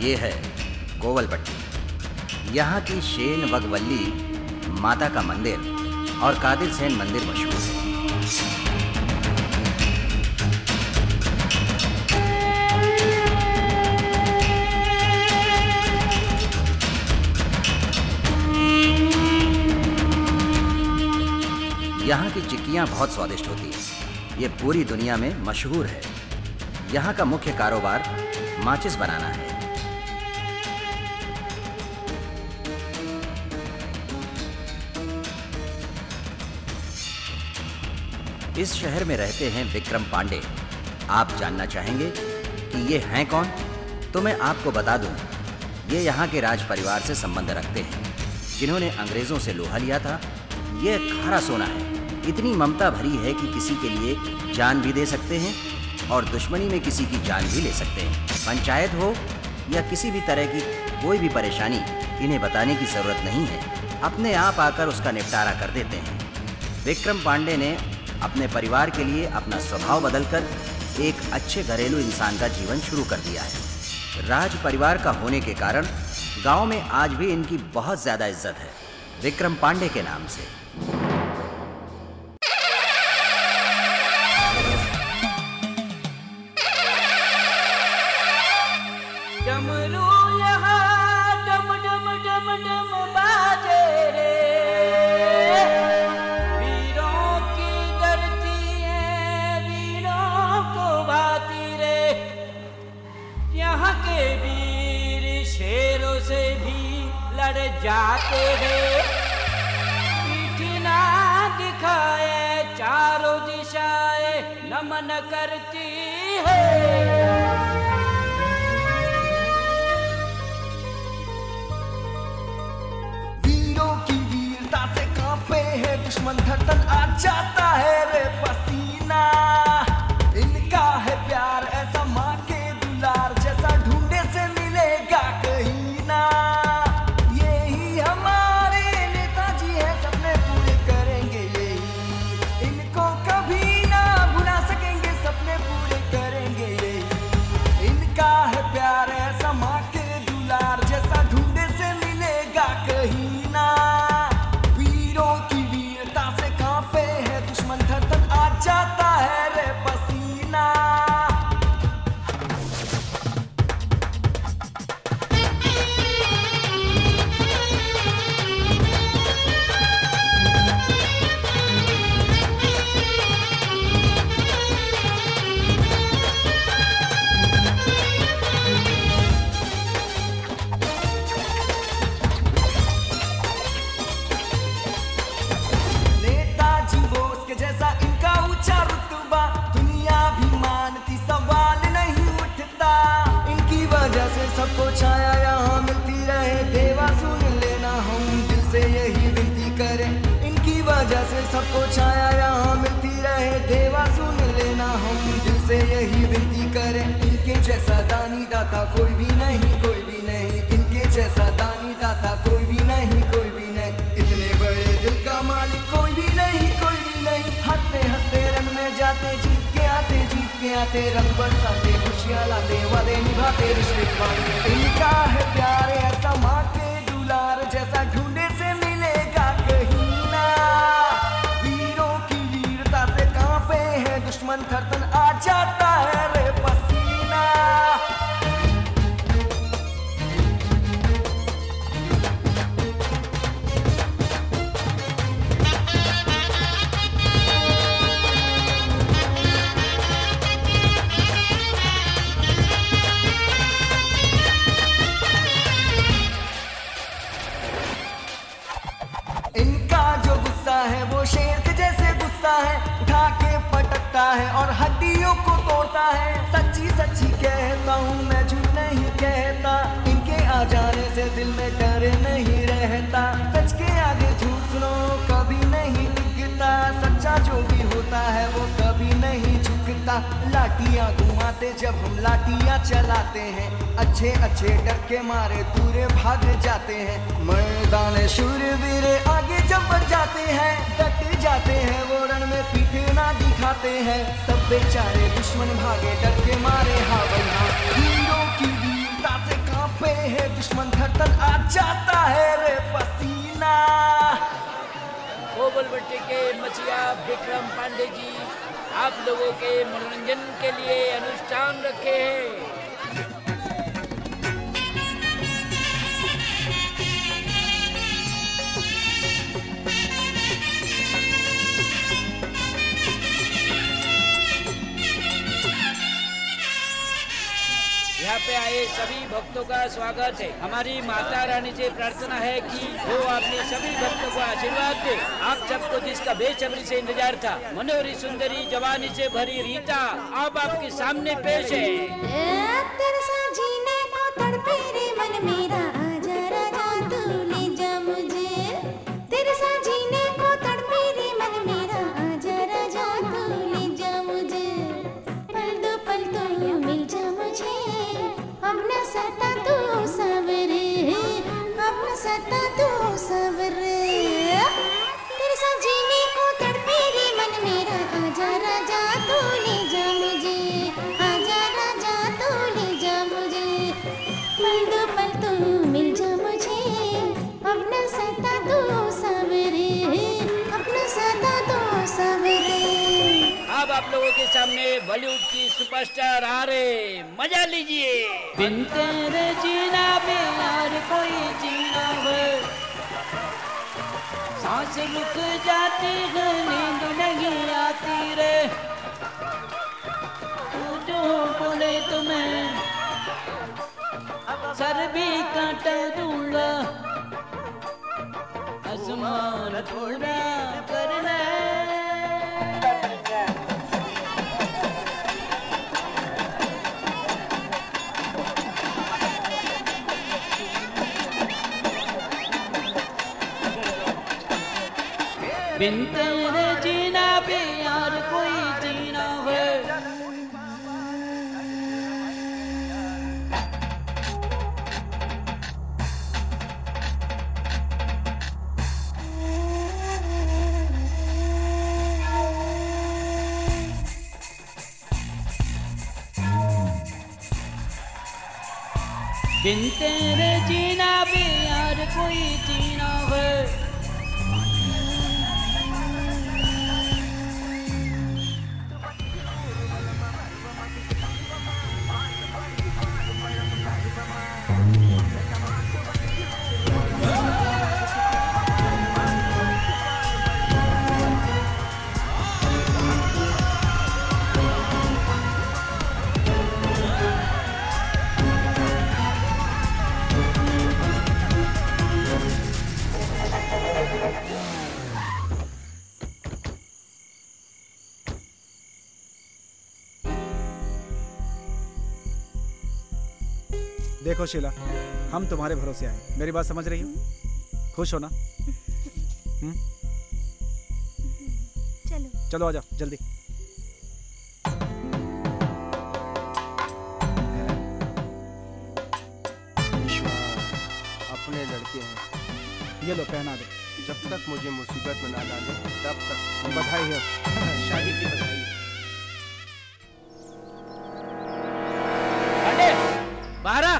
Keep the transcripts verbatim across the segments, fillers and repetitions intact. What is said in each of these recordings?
ये है कोवलपट्टी। यहाँ की शेन बगवल्ली माता का मंदिर और कादिर सेन मंदिर मशहूर है। यहाँ की चिक्कियाँ बहुत स्वादिष्ट होती हैं। ये पूरी दुनिया में मशहूर है। यहाँ का मुख्य कारोबार माचिस बनाना है। इस शहर में रहते हैं विक्रम पांडे। आप जानना चाहेंगे कि ये हैं कौन? तो मैं आपको बता दूं, ये यहाँ के राज परिवार से संबंध रखते हैं, जिन्होंने अंग्रेजों से लोहा लिया था। ये खारा सोना है। इतनी ममता भरी है कि किसी के लिए जान भी दे सकते हैं और दुश्मनी में किसी की जान भी ले सकते हैं। पंचायत हो या किसी भी तरह की कोई भी परेशानी, इन्हें बताने की ज़रूरत नहीं है, अपने आप आकर उसका निपटारा कर देते हैं। विक्रम पांडे ने अपने परिवार के लिए अपना स्वभाव बदलकर एक अच्छे घरेलू इंसान का जीवन शुरू कर दिया है। राज परिवार का होने के कारण गांव में आज भी इनकी बहुत ज़्यादा इज्जत है, विक्रम पांडे के नाम से। जाते हैं, पीठ ना दिखाए, चारों दिशाएं नमन करती है। वीरों की वीरता से कांपे है दुश्मन, धड़कन आ जाता है रे पसीना। इनका है प्यार ऐसा माँ के दुलार जैसा ढूंढे से मिलेगा कहीं ना। जाता है रे पसीना। नेताजी बोस के जैसा इनका ऊंचा रुतबा, दुनिया भी मानती, सवाल नहीं उठता। इनकी वजह से सबको छाया यहाँ मिलती रहे, देवा सुन लेना हम दिल से यही विनती करें। इनकी वजह से सबको छाया यहाँ मिलती रहे, देवा सुन लेना हम दिल से यही विनती करें। इनके जैसा दानी दाता कोई भी नहीं, कोई भी नहीं। इनके जैसा दानी दाता कोई भी नहीं, कोई भी नहीं। इतने बड़े दिल का मालिक कोई भी नहीं, कोई भी नहीं। हंसते हंसते रंग में जाते, जीत के आते, जीत के आते, रंग बरसाते, खुशियाँ लाते, वादे निभाते, रिश्ते निभाते। इनका है प्यार ऐसा माँ के दुलार जैसा ढूंढे से मिलेगा कहीं ना। वीरों की वीरता से कांपे है दुश्मन, धड़कन आ जाता है रे पसीना। इनका जो गुस्सा है वो शेर के जैसे गुस्सा है, उठा के पटकता है और हड्डियों को तोड़ता है। सच्ची सच्ची कहता हूँ मैं, झूठ नहीं कहता। इनके आ जाने से दिल में डर नहीं रहता। सच के आगे झूठ सुनो कभी नहीं टिकता। सच्चा जो भी होता है वो कभी नहीं झुकता। लाठियाँ घुमाते जब हम लाठियाँ चलाते हैं, अच्छे अच्छे डर के मारे दूरे भाग जाते हैं। मैदान शूरवीर आगे जब बढ़ जाते हैं, डट जाते हैं वो रण में पीठ ना दिखाते हैं। सब बेचारे दुश्मन भागे डर के मारे, हाँ भाई हाँ। हीरों की वीरता से कांपे है दुश्मन धड़कन आ जाता है रे पसीना। कोबलबट्टी के मछिया विक्रम पांडे जी आप लोगों के मनोरंजन के लिए अनुष्ठान रखे हैं। यहाँ पे आए सभी भक्तों का स्वागत है। हमारी माता रानी से प्रार्थना है कि वो अपने सभी भक्तों को आशीर्वाद दे। आप सबको जिसका बेसब्री से इंतजार था, मनोहरी सुंदरी जवानी से भरी रीता अब आपके सामने पेश है। तेरे साथ जीने को तड़पे रे मन मेरा, आजा राजा तू ले जा मुझे। तेरे साथ जीने को तड़पे रे मन मेरा, आजा राजा तू ले जा मुझे। पल दो पल तो मिल जा मुझे, अपना सता तू सवरे, अपना सता तू सवरे। तेरे साथ जीने को तड़पे रे मन मेरा, आजा राजा तू ले जा मुझे, आजा राजा तू ले जा मुझे। पल दो पल तू मिल जा मुझे, अपना सता तू सवरे, अपना सता तू सवरे। अब आप लोगों के सामने बॉलीवुड की सुपरस्टार आ रहे, मजा लीजिए। बिन तेरे जीना भी यार कोई जीना है, सांस रुक जाती है नींद नहीं आती रे। तू जो बोले तो मैं सर भी काटा दूंगा, आसमान थोड़ा करना। बिन तेरे जीना भी यार कोई जीना है। बिन तेरे जीना भी यार कोई जीना है। देखो शीला, हम तुम्हारे भरोसे आए, मेरी बात समझ रही हो? खुश हो ना? हुँ? चलो चलो आ जाओ जल्दी। अपने लड़के हैं, ये लो पहना दो। जब तक मुझे मुसीबत में ना डाले तब तक बधाई हो, शादी की बधाई। पांडे बाहर आ।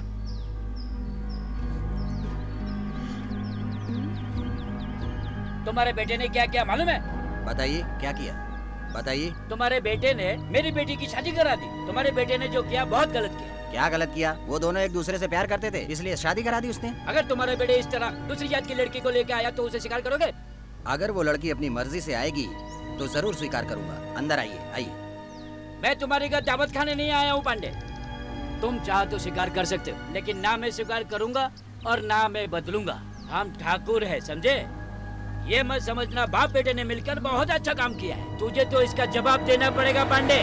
तुम्हारे बेटे ने क्या किया मालूम है? बताइए क्या किया, बताइए। तुम्हारे बेटे ने मेरी बेटी की शादी करा दी। तुम्हारे बेटे ने जो किया बहुत गलत किया। क्या गलत किया? वो दोनों एक दूसरे से प्यार करते थे, इसलिए शादी करा दी उसने। अगर तुम्हारे बेटे इस तरह दूसरी जात की लड़की को लेके आया तो उसे स्वीकार करोगे? अगर वो लड़की अपनी मर्जी से आएगी तो जरूर स्वीकार करूंगा। अंदर आइए, आइए। मैं तुम्हारी घर दावत खाने नहीं आया हूँ पांडे। तुम चाह तो स्वीकार कर सकते हो, लेकिन ना मैं स्वीकार करूंगा और ना मैं बदलूंगा। हम ठाकुर है, समझे? ये मत समझना बाप बेटे ने मिलकर बहुत अच्छा काम किया है। तुझे तो इसका जवाब देना पड़ेगा पांडे।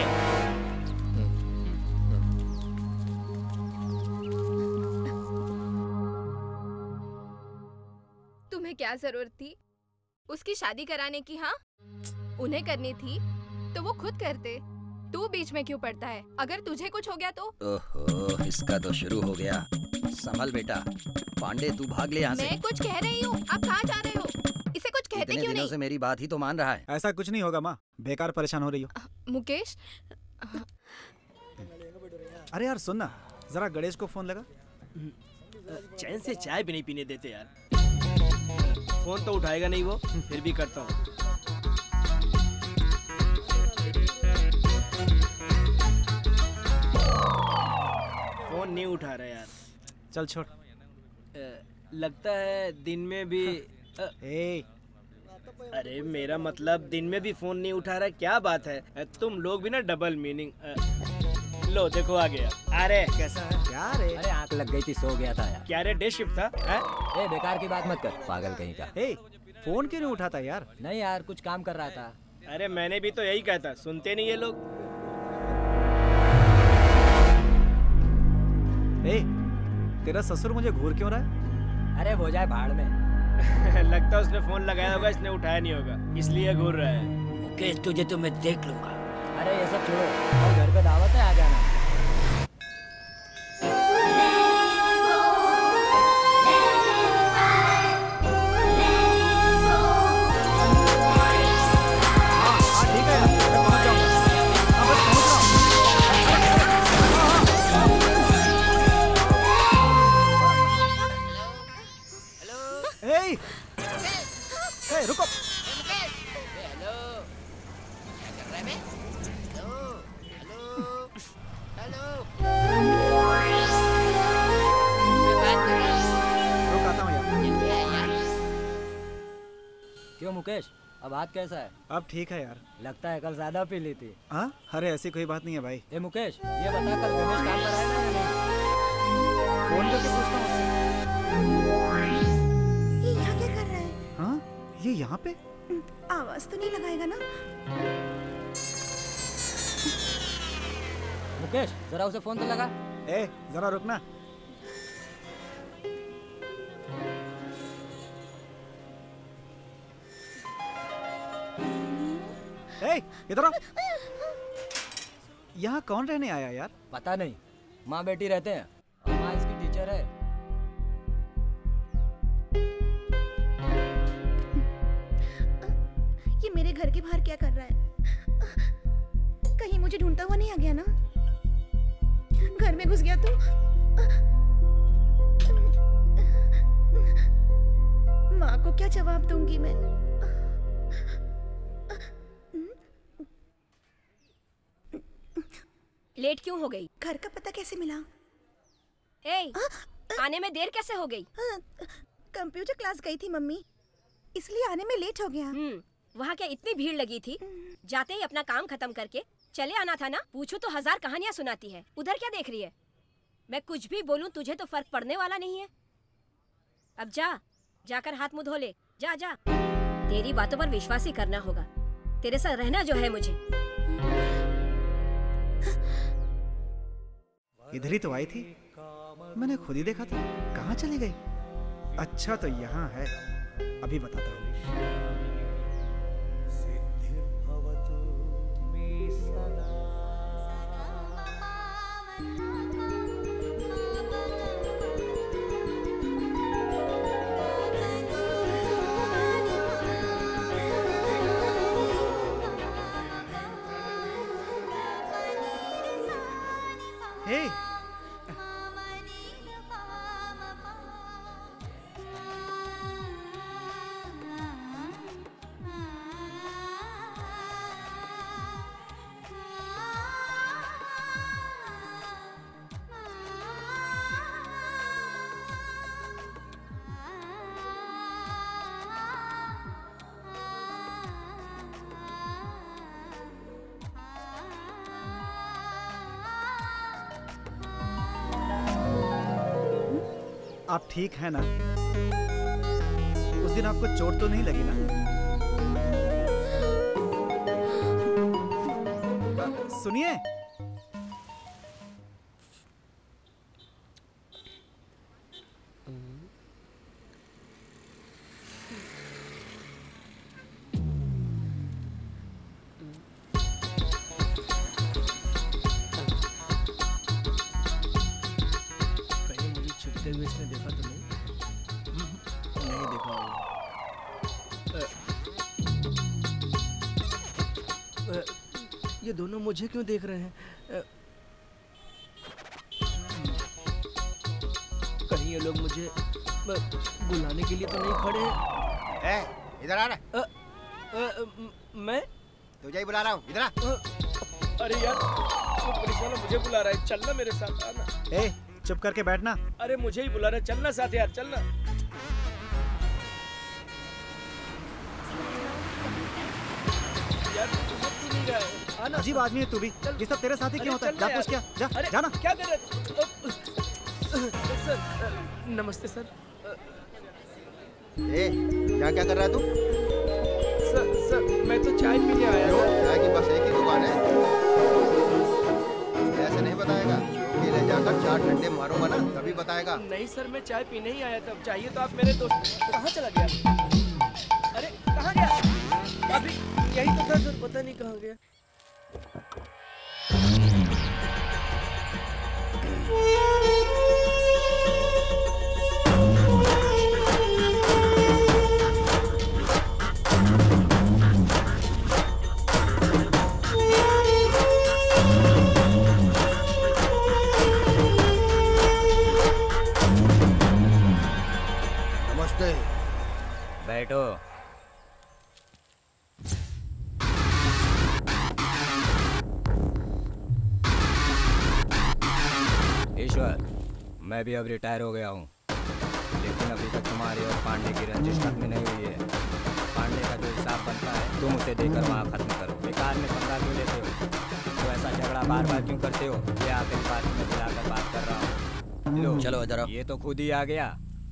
तुम्हें क्या जरूरत थी उसकी शादी कराने की? हाँ, उन्हें करनी थी तो वो खुद करते। तू बीच में क्यों पड़ता है? अगर तुझे कुछ हो गया तो? ओहो, इसका तो शुरू हो गया। संभल बेटा। पांडे तू भाग ले यहाँ से। मैं कुछ कह रही हूँ, आप कहाँ जा रहे हो? इसे कुछ कहते इतने क्यों दिनों नहीं? से मेरी बात ही तो मान रहा है। ऐसा कुछ नहीं होगा माँ, बेकार परेशान हो रही हो। मुकेश, अरे यार सुन ना, जरा गणेश को फोन लगा। चैन से चाय भी नहीं पीने देते यार। फोन तो उठाएगा नहीं वो, फिर भी करता हूँ। फोन नहीं उठा रहा यार। चल छोड़। लगता है दिन में भी ए अरे मेरा मतलब दिन में भी फोन नहीं उठा रहा, क्या बात है? तुम लोग भी ना डबल मीनिंग। लो देखो आ गया। अरे कैसा है? क्या रे? अरे आंख लग गई थी, सो गया था यार। क्या रे, डे शिफ्ट था? है? ए बेकार की बात मत कर, पागल कहीं का। ए फोन क्यों नहीं उठाता यार? नहीं यार, कुछ काम कर रहा था। अरे मैंने भी तो यही कहा था, सुनते नहीं ये लोग। ए तेरा ससुर मुझे घूर क्यों रहा है? अरे वो जाए भाड़ में। लगता है उसने फोन लगाया होगा, इसने उठाया नहीं होगा, इसलिए घूर रहा है। मुकेश तुझे तो मैं देख लूंगा। अरे ये सब छोड़ो, और घर पे दावत है, आ जाना। हाँ ठीक है यार, मैं पहुंच जाऊंगा। हाँ बस पहुंच रहा हूँ। ए ए रुको। क्यों मुकेश, अब हाथ कैसा है? अब ठीक है यार। लगता है कल ज्यादा पी ली थी। हाँ अरे ऐसी कोई बात नहीं है भाई। ए मुकेश, ये बता कल गणेश काम पर आएगा या नहीं? फोन करके पूछता हूँ उससे। ये यहाँ क्या कर रहा है? हाँ ये यहाँ पे? आवाज तो नहीं लगाएगा ना? मुकेश जरा उसे फोन तो लगा। ए जरा रुकना। ए इधर आओ। यहाँ कौन रहने आया यार? पता नहीं, माँ बेटी रहते हैं और माँ इसकी टीचर है। ये मेरे घर के बाहर क्या कर रहा है? कहीं मुझे ढूंढता हुआ नहीं आ गया ना? घर में घुस गया तो? माँ को क्या जवाब दूंगी मैं? लेट क्यों हो गई? घर का पता कैसे मिला? ए, आने में देर कैसे हो गई? कंप्यूटर क्लास गई थी मम्मी, इसलिए आने में लेट हो गया। हम्म, वहाँ क्या इतनी भीड़ लगी थी? जाते ही अपना काम खत्म करके चले आना था ना। पूछूं तो हजार कहानियां सुनाती है, उधर क्या देख रही है? मैं कुछ भी बोलूं तुझे तो फर्क पड़ने वाला नहीं है। अब जा, जाकर हाथ मुंह धो ले। जा जा, तेरी बातों पर विश्वास ही करना होगा। तेरे साथ रहना जो है मुझे। इधर ही तो आई थी, मैंने खुद ही देखा था। कहाँ चली गई? अच्छा तो यहाँ है, अभी बताता हूँ। Hey! आप ठीक है ना? उस दिन आपको चोट तो नहीं लगी ना? सुनिए, इसने देखा तो नहीं? नहीं देखा होगा। ये दोनों मुझे क्यों देख रहे हैं? कहीं ये लोग मुझे बुलाने के लिए तो नहीं खड़े हैं। ए, इधर आ रहा। अ, अ, अ, मैं तुझे ही बुला रहा हूँ, इधर आ। अरे यार, वो पुलिस वाला मुझे बुला रहा है, चलना मेरे साथ आना। ए, चुप करके बैठना। अरे मुझे ही बुला रहा है, चलना साथ यार, चलना। यार तू नहीं रहा है, आना। अजीब आदमी है तू भी, ये सब तेरे साथ ही क्यों होता है? जा पूछ क्या, जा, अरे जाना। क्या कर रहे थे? सर, नमस्ते सर। ए, यहाँ क्या कर रहा है तू? सर, सर, मैं तो चाय पीने आया क्यों? था। चाय की बस एक ही दुकान है। ऐसे नहीं बताएगा, क्योंकि ले जाकर चार घंटे मारूंगा ना, तभी बताएगा। नहीं सर, मैं चाय पीने ही आया था। चाहिए तो आप मेरे दोस्त। कहाँ चला गया? अरे कहाँ गया? अभी यही तो था सर, पता नहीं कहाँ गया। नमस्ते। बैठो। ईश्वर, मैं भी अब रिटायर हो गया हूँ, लेकिन अभी तक तुम्हारी और पांडे की रंजिश खत्म नहीं हुई है। पांडे का जो हिसाब बनता है तुम उसे देकर वहाँ खत्म करो। बेकार में पंगा क्यों लेते हो? तो ऐसा झगड़ा बार बार क्यों करते हो? ये आखिरी बात में बुलाकर बात कर रहा हूँ। लो चलो इधर आओ। ये तो खुद ही आ गया।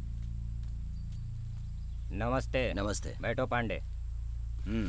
नमस्ते। नमस्ते। बैठो पांडे। हम्म।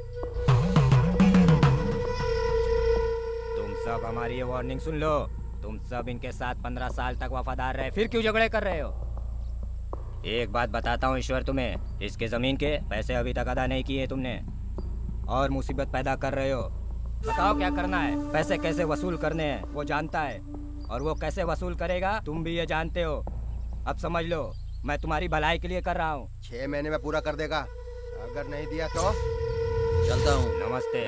तुम सब हमारी ये वार्निंग सुन लो। तुम सब इनके साथ पंद्रह साल तक वफादार रहे, फिर क्यों झगड़े कर रहे हो? एक बात बताता हूँ ईश्वर तुम्हें, इसके जमीन के पैसे अभी तक अदा नहीं किए तुमने और मुसीबत पैदा कर रहे हो। बताओ क्या करना है? पैसे कैसे वसूल करने हैं वो जानता है, और वो कैसे वसूल करेगा तुम भी ये जानते हो। अब समझ लो, मैं तुम्हारी भलाई के लिए कर रहा हूँ। छह महीने में पूरा कर देगा, अगर नहीं दिया तो चलता हूँ। नमस्ते।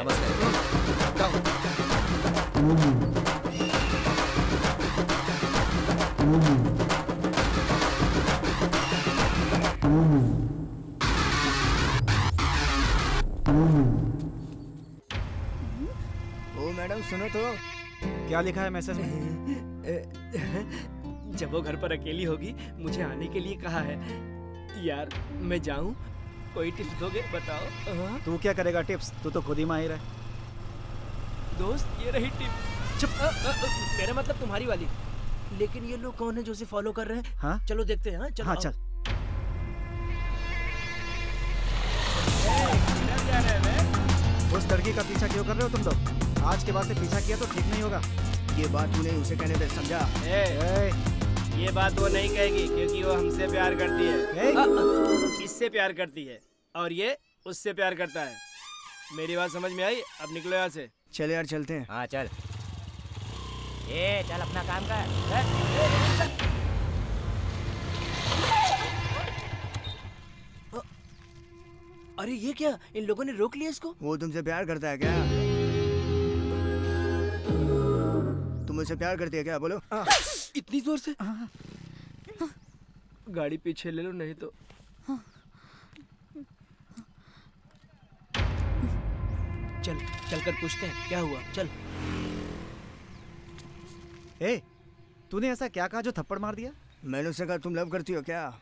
ओ मैडम सुनो तो। क्या लिखा है मैसेज में? जब वो घर पर अकेली होगी मुझे आने के लिए कहा है। यार मैं जाऊं? कोई टिप्स दोगे? बताओ। तू क्या करेगा टिप्स? तू तो खुद ही माहिर है। दोस्त ये रही टिप। चुप। अ, अ, अ, मेरा मतलब तुम्हारी वाली। लेकिन ये लोग कौन है जो उसे फॉलो कर रहे हैं? हाँ? चलो देखते हैं। हाँ चलो। हाँ चल। उस लड़की का पीछा क्यों कर रहे हो तुम लोग? आज के बाद से पीछा किया तो ठीक नहीं होगा। ये बात तूने उसे कहने दे, समझा? ए, ए, ये बात वो नहीं कहेगी क्योंकि वो हमसे प्यार करती है। आ, आ, इससे प्यार करती है और ये उससे प्यार करता है। मेरी बात समझ में आई? अब निकलो यहाँ से। चले यार, चलते हैं। हाँ चल। ए चल अपना काम कर। अरे ये क्या? इन लोगों ने रोक लिया इसको? वो तुमसे प्यार करता है क्या? तुम मुझसे प्यार करती है क्या? बोलो। इतनी जोर से? गाड़ी पीछे ले लो नहीं तो। चल चल कर पूछते हैं क्या हुआ। चल। ए, तूने ऐसा क्या कहा जो थप्पड़ मार दिया? मैंने उससे कहा तुम लव करती हो क्या?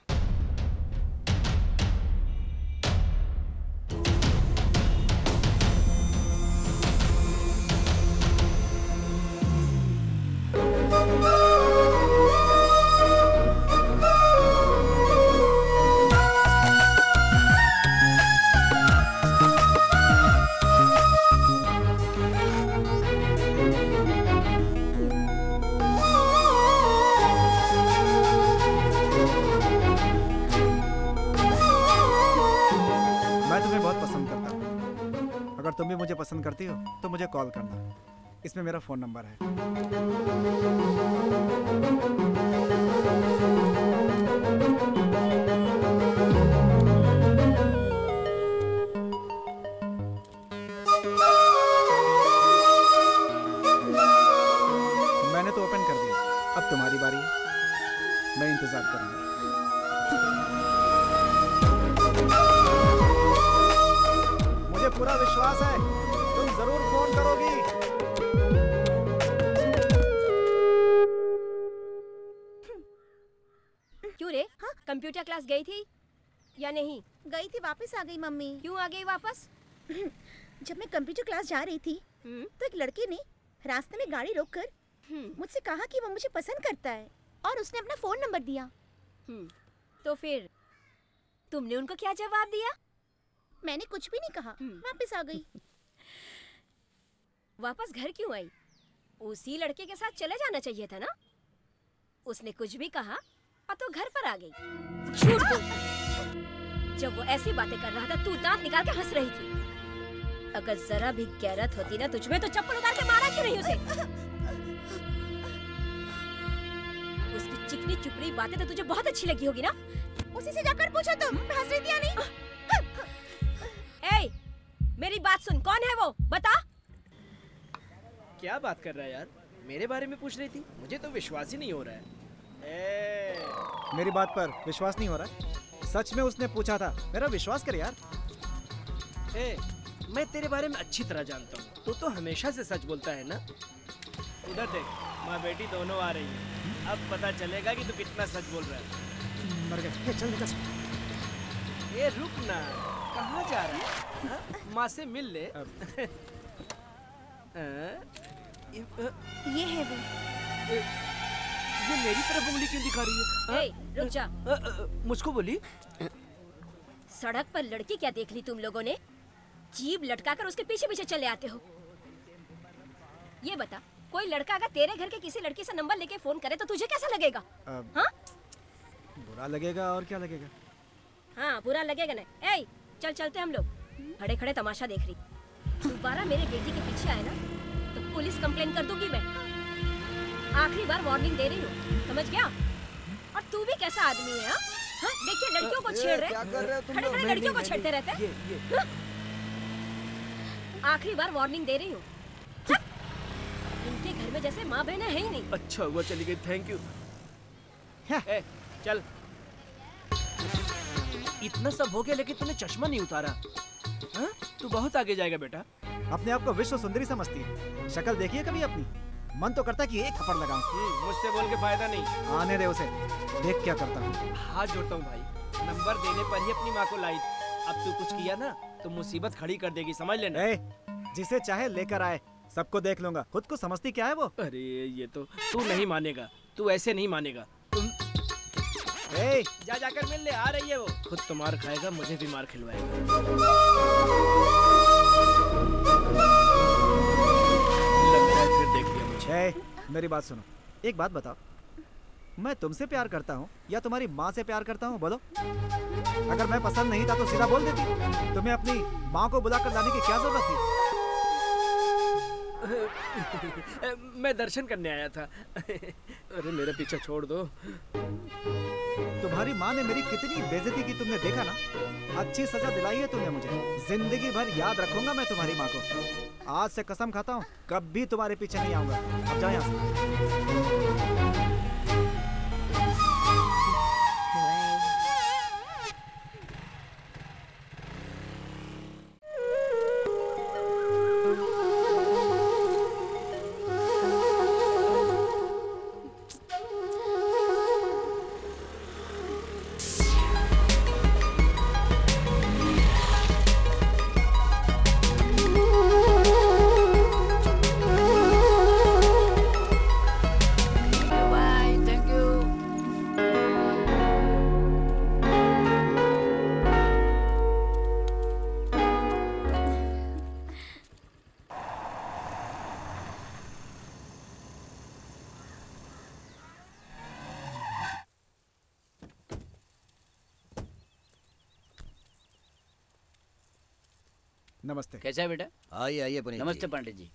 तुम भी मुझे पसंद करती हो तो मुझे कॉल करना, इसमें मेरा फ़ोन नंबर है। मैंने तो ओपन कर दिया, अब तुम्हारी बारी है। मैं इंतजार करूंगा। मुझे पूरा विश्वास है तुम जरूर फोन करोगी। क्यों रे? हाँ? कंप्यूटर क्लास गई थी या नहीं? गई थी, वापस आ गई मम्मी। क्यों आ गई वापस? जब मैं कंप्यूटर क्लास जा रही थी तो एक लड़के ने रास्ते में गाड़ी रोककर मुझसे कहा कि वो मुझे पसंद करता है और उसने अपना फोन नंबर दिया। तो फिर तुमने उनको क्या जवाब दिया? मैंने कुछ भी नहीं कहा, वापस आ गई। वापस घर क्यों आई? उसी लड़के के साथ चले जाना चाहिए था ना। उसने कुछ भी कहा और तो घर पर आ गई। झूठ बोल। जब वो ऐसी बातें कर रहा था तू दांत निकाल के हंस रही थी। अगर जरा भी गैरत होती ना तुझमें तो चप्पल उतार के मारा क्यों नहीं उसे? उसकी चिकनी चुपड़ी बातें तो तुझे बहुत अच्छी लगी होगी ना। उसी से जाकर पूछो तुम हंस रही थी या नहीं। ए, मेरी बात सुन, कौन है वो? बता। क्या बात कर रहा है यार? मेरे बारे में पूछ रही थी? मुझे तो विश्वास ही नहीं हो रहा है। ए... मेरी बात पर विश्वास नहीं हो रहा है? सच में उसने पूछा था, मेरा विश्वास कर यार। ए, मैं तेरे बारे में अच्छी तरह जानता हूँ। तू तो हमेशा से सच बोलता है ना। उधर देख, माँ बेटी दोनों आ रही है। अब पता चलेगा कि तू कितना सच बोल रहा है। मर गए। चल निकल। ए रुक ना, कहाँ जा रहा है? माँ से मिल ले। ये है वो। ये मेरी तरफ उंगली क्यों दिखा रही है? ए, रुक जा। मुझको बोली। सड़क पर लड़की क्या देख ली तुम लोगों ने? जीभ लटकाकर उसके पीछे पीछे चले आते हो। ये बता, कोई लड़का अगर तेरे घर के किसी लड़की से नंबर लेके फोन करे तो तुझे कैसा लगेगा? हाँ? बुरा लगेगा और क्या लगेगा? हाँ, बुरा लगेगा ना। ए, चल चलते हम लोग। खड़े खड़े तमाशा देख रही। दोबारा मेरे बेटी के पीछे आए ना तो पुलिस कंप्लेन कर दूंगी मैं। आखिरी बार वार्निंग दे रही हूँ, समझ गया? और तू भी कैसा आदमी है? हाँ, देखिए लड़कियों को छेड़ रहे, खड़े खड़े लड़कियों को छेड़ते रहते हैं। आखिरी बार वार्निंग दे रही हूँ। इनके घर में जैसे माँ बहन है ही नहीं। अच्छा हुआ चली गई, थैंक यू। ए, चल। इतना सब हो गया लेकिन तूने चश्मा नहीं उतारा। हाँ? तू बहुत आगे जाएगा बेटा। अपने आप को विश्व सुंदरी समझती है। शक्ल देखिए कभी अपनी। मन तो करता है कि एक थप्पड़ लगाऊं। मुझसे बोल के फायदा नहीं। आने दे उसे, देख क्या करता हूँ। हाथ जोड़ता हूँ भाई, नंबर देने पर ही अपनी माँ को लाई। अब तू कुछ किया ना तो मुसीबत खड़ी कर देगी, समझ लेना। ए, जिसे चाहे लेकर आए, सबको देख लूंगा। खुद को समझती क्या है वो? अरे ये तो तू नहीं मानेगा, तू ऐसे नहीं मानेगा। तुम ए, जा जाकर मिल ले, आ रही है वो। खुद तो मार खाएगा, मुझे भी मार खिलवाएगा। लगता है फिर देख लिया मुझे। ए, मेरी बात सुनो, एक बात बताओ, मैं तुमसे प्यार करता हूँ या तुम्हारी माँ से प्यार करता हूँ? बोलो। अगर मैं पसंद नहीं था तो सीधा बोल देती। तुम्हें अपनी माँ को बुलाकर लाने की क्या जरूरत थी? मैं दर्शन करने आया था। अरे मेरा पीछा छोड़ दो। तुम्हारी माँ ने मेरी कितनी बेइज्जती की तुमने देखा ना। अच्छी सजा दिलाई है तुमने मुझे। जिंदगी भर याद रखूंगा मैं तुम्हारी माँ को। आज से कसम खाता हूँ कभी तुम्हारे पीछे नहीं आऊंगा। अब जाओ यहाँ से। नमस्ते। कैसा है बेटा? आइए आइए पुनीत जी। नमस्ते पंडित जी।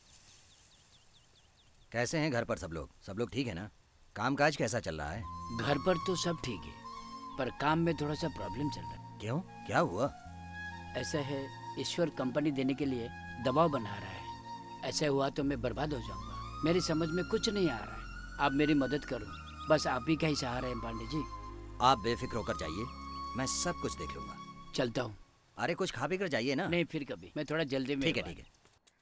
कैसे हैं घर पर सब लोग? सब लोग ठीक है ना? कामकाज कैसा चल रहा है? घर पर तो सब ठीक है, पर काम में थोड़ा सा प्रॉब्लम चल रहा है। क्यों, क्या हुआ? ऐसा है, ईश्वर कंपनी देने के लिए दबाव बना रहा है। ऐसा हुआ तो मैं बर्बाद हो जाऊंगा। मेरी समझ में कुछ नहीं आ रहा है। आप मेरी मदद करो। बस आप ही का ही सहारा है पांडे जी। आप बेफिक्र होकर जाइए, मैं सब कुछ देख लूंगा। चलता हूँ। अरे कुछ खा पी कर जाइए ना। नहीं फिर कभी, मैं थोड़ा जल्दी में। ठीक है ठीक है।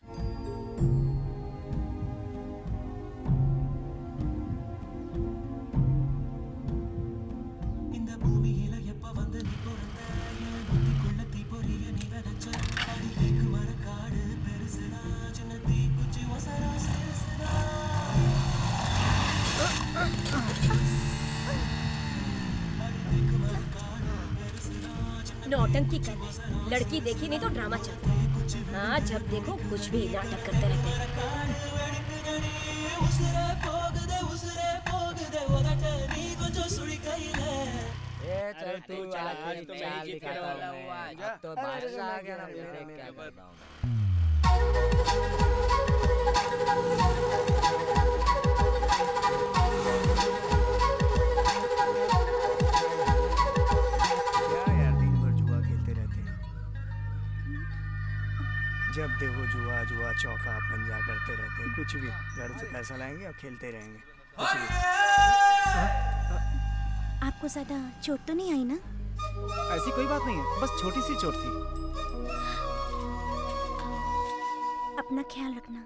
नौटंकी कर रहे, लड़की देखी नहीं तो ड्रामा चलता है। हाँ जब देखो कुछ भी नाटक करते रहते हैं। चल तू चला, तो चाल दिखाता हूँ मैं। अब तो बादशाह आ गया ना, मैं क्या करता हूँ। जब देखो जुआ जुआ चौका पंजा करते रहते हैं। कुछ भी घर से पैसा लाएंगे और खेलते रहेंगे। कुछ भी। आपको ज्यादा चोट तो नहीं आई ना? ऐसी कोई बात नहीं है, बस छोटी सी चोट थी। अपना ख्याल रखना।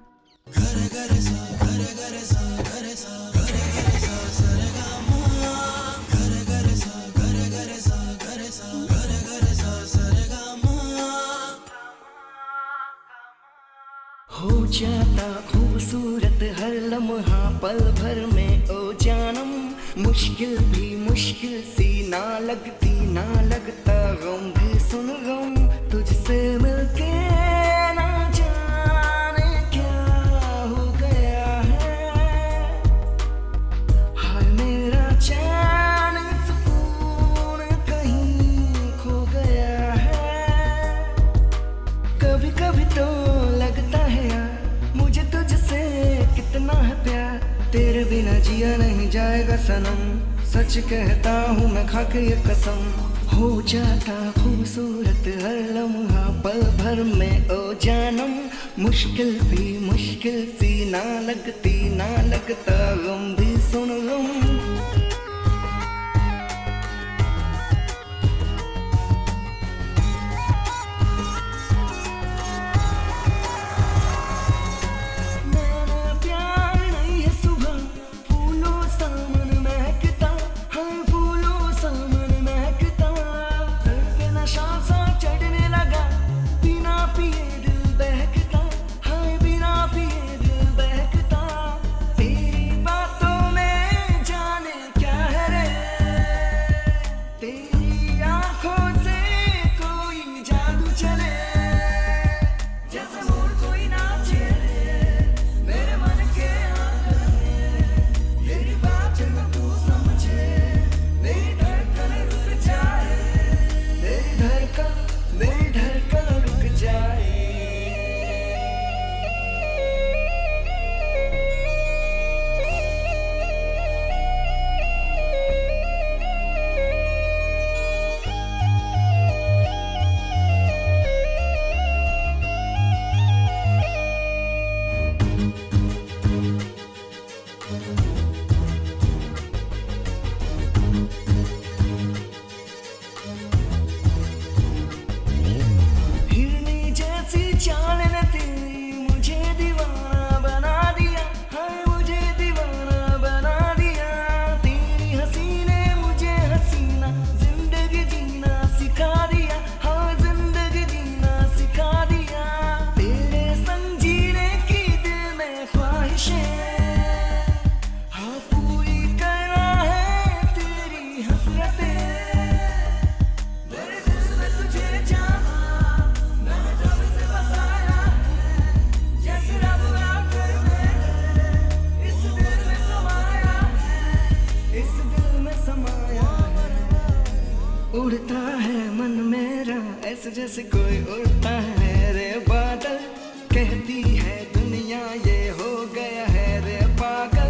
हो जाता खूबसूरत हर लम्हा पल भर में ओ जानम, मुश्किल भी मुश्किल सी ना लगती ना लगता गम भी सुन गम, तुझसे मिलके ना जाने क्या हो गया है, हाय मेरा चैन सुकून कहीं खो गया है। कभी कभी तो लगता है यार मुझे तुझसे कितना है प्यार, तेरे बिना जिया नहीं जाएगा सनम, सच कहता हूँ मैं खा के ये कसम। हो जाता खूबसूरत हर लम्हा पल भर में ओ जानम, मुश्किल भी मुश्किल सी ना लगती ना लगता गम भी सुन गम। उड़ता है मन मेरा ऐसे जैसे कोई उड़ता है रे बादल, कहती है दुनिया ये हो गया है रे पागल।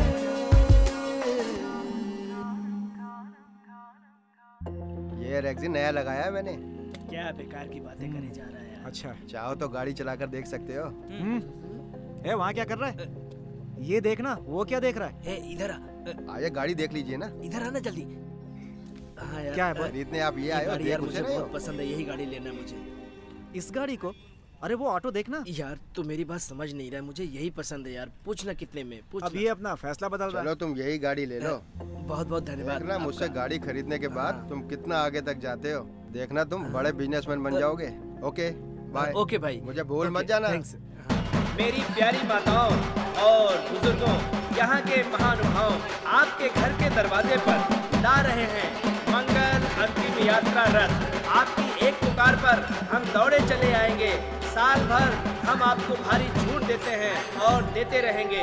ये रेक्सिन नया लगाया है मैंने। क्या बेकार की बातें करे जा रहा है। अच्छा चाहो तो गाड़ी चलाकर देख सकते हो। हम्म ए वहाँ क्या कर रहा है? ये देखना, वो क्या देख रहा है? ए इधर आ, आइए गाड़ी देख लीजिए ना। इधर आना जल्दी। हाँ यार, क्या है बोल? खरीदने आप ये आए हो, गाड़ी यार देख मुझे रहे हो? बहुत पसंद है, यही गाड़ी लेना है मुझे। इस गाड़ी को? अरे वो ऑटो देखना यार, तू मेरी बात समझ नहीं रहा है, मुझे यही पसंद है यार। पूछना कितने में, पूछ अब ये अपना फैसला बदल रहा है। चलो तुम यही गाड़ी ले लो। बहुत बहुत धन्यवाद। देखना मुझसे गाड़ी खरीदने के बाद तुम कितना आगे तक जाते हो, देखना तुम बड़े बिजनेसमैन बन जाओगे। Okay bye. ओके भाई, मुझे भूल मत जाना। मेरी प्यारी माताओं और बुजुर्गों, यहाँ के महानुभाव आपके घर के दरवाजे पर ला रहे हैं मंगल अंतिम यात्रा रथ। आपकी एक पुकार पर हम दौड़े चले आएंगे। साल भर हम आपको भारी छूट देते हैं और देते रहेंगे।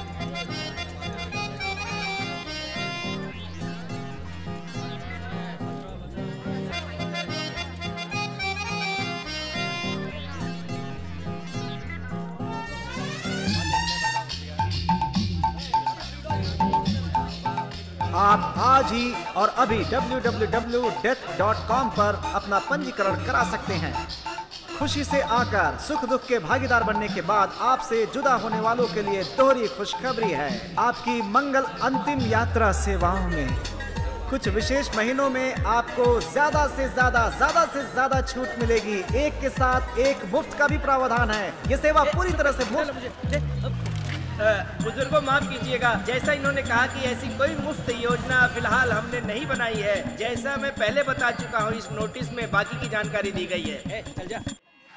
आप आज ही और अभी W W W dot death dot com पर अपना पंजीकरण करा सकते हैं। खुशी से आकर सुख दुख के भागीदार बनने के बाद आपसे जुदा होने वालों के लिए दोहरी खुशखबरी है। आपकी मंगल अंतिम यात्रा सेवाओं में कुछ विशेष महीनों में आपको ज्यादा से ज्यादा ज्यादा से ज्यादा छूट मिलेगी। एक के साथ एक मुफ्त का भी प्रावधान है। ये सेवा पूरी तरह से मुफ्त। बुजुर्गों माफ कीजिएगा, जैसा इन्होंने कहा कि ऐसी कोई मुफ्त योजना फिलहाल हमने नहीं बनाई है। जैसा मैं पहले बता चुका हूँ, इस नोटिस में बाकी की जानकारी दी गई है। ए, चल जा।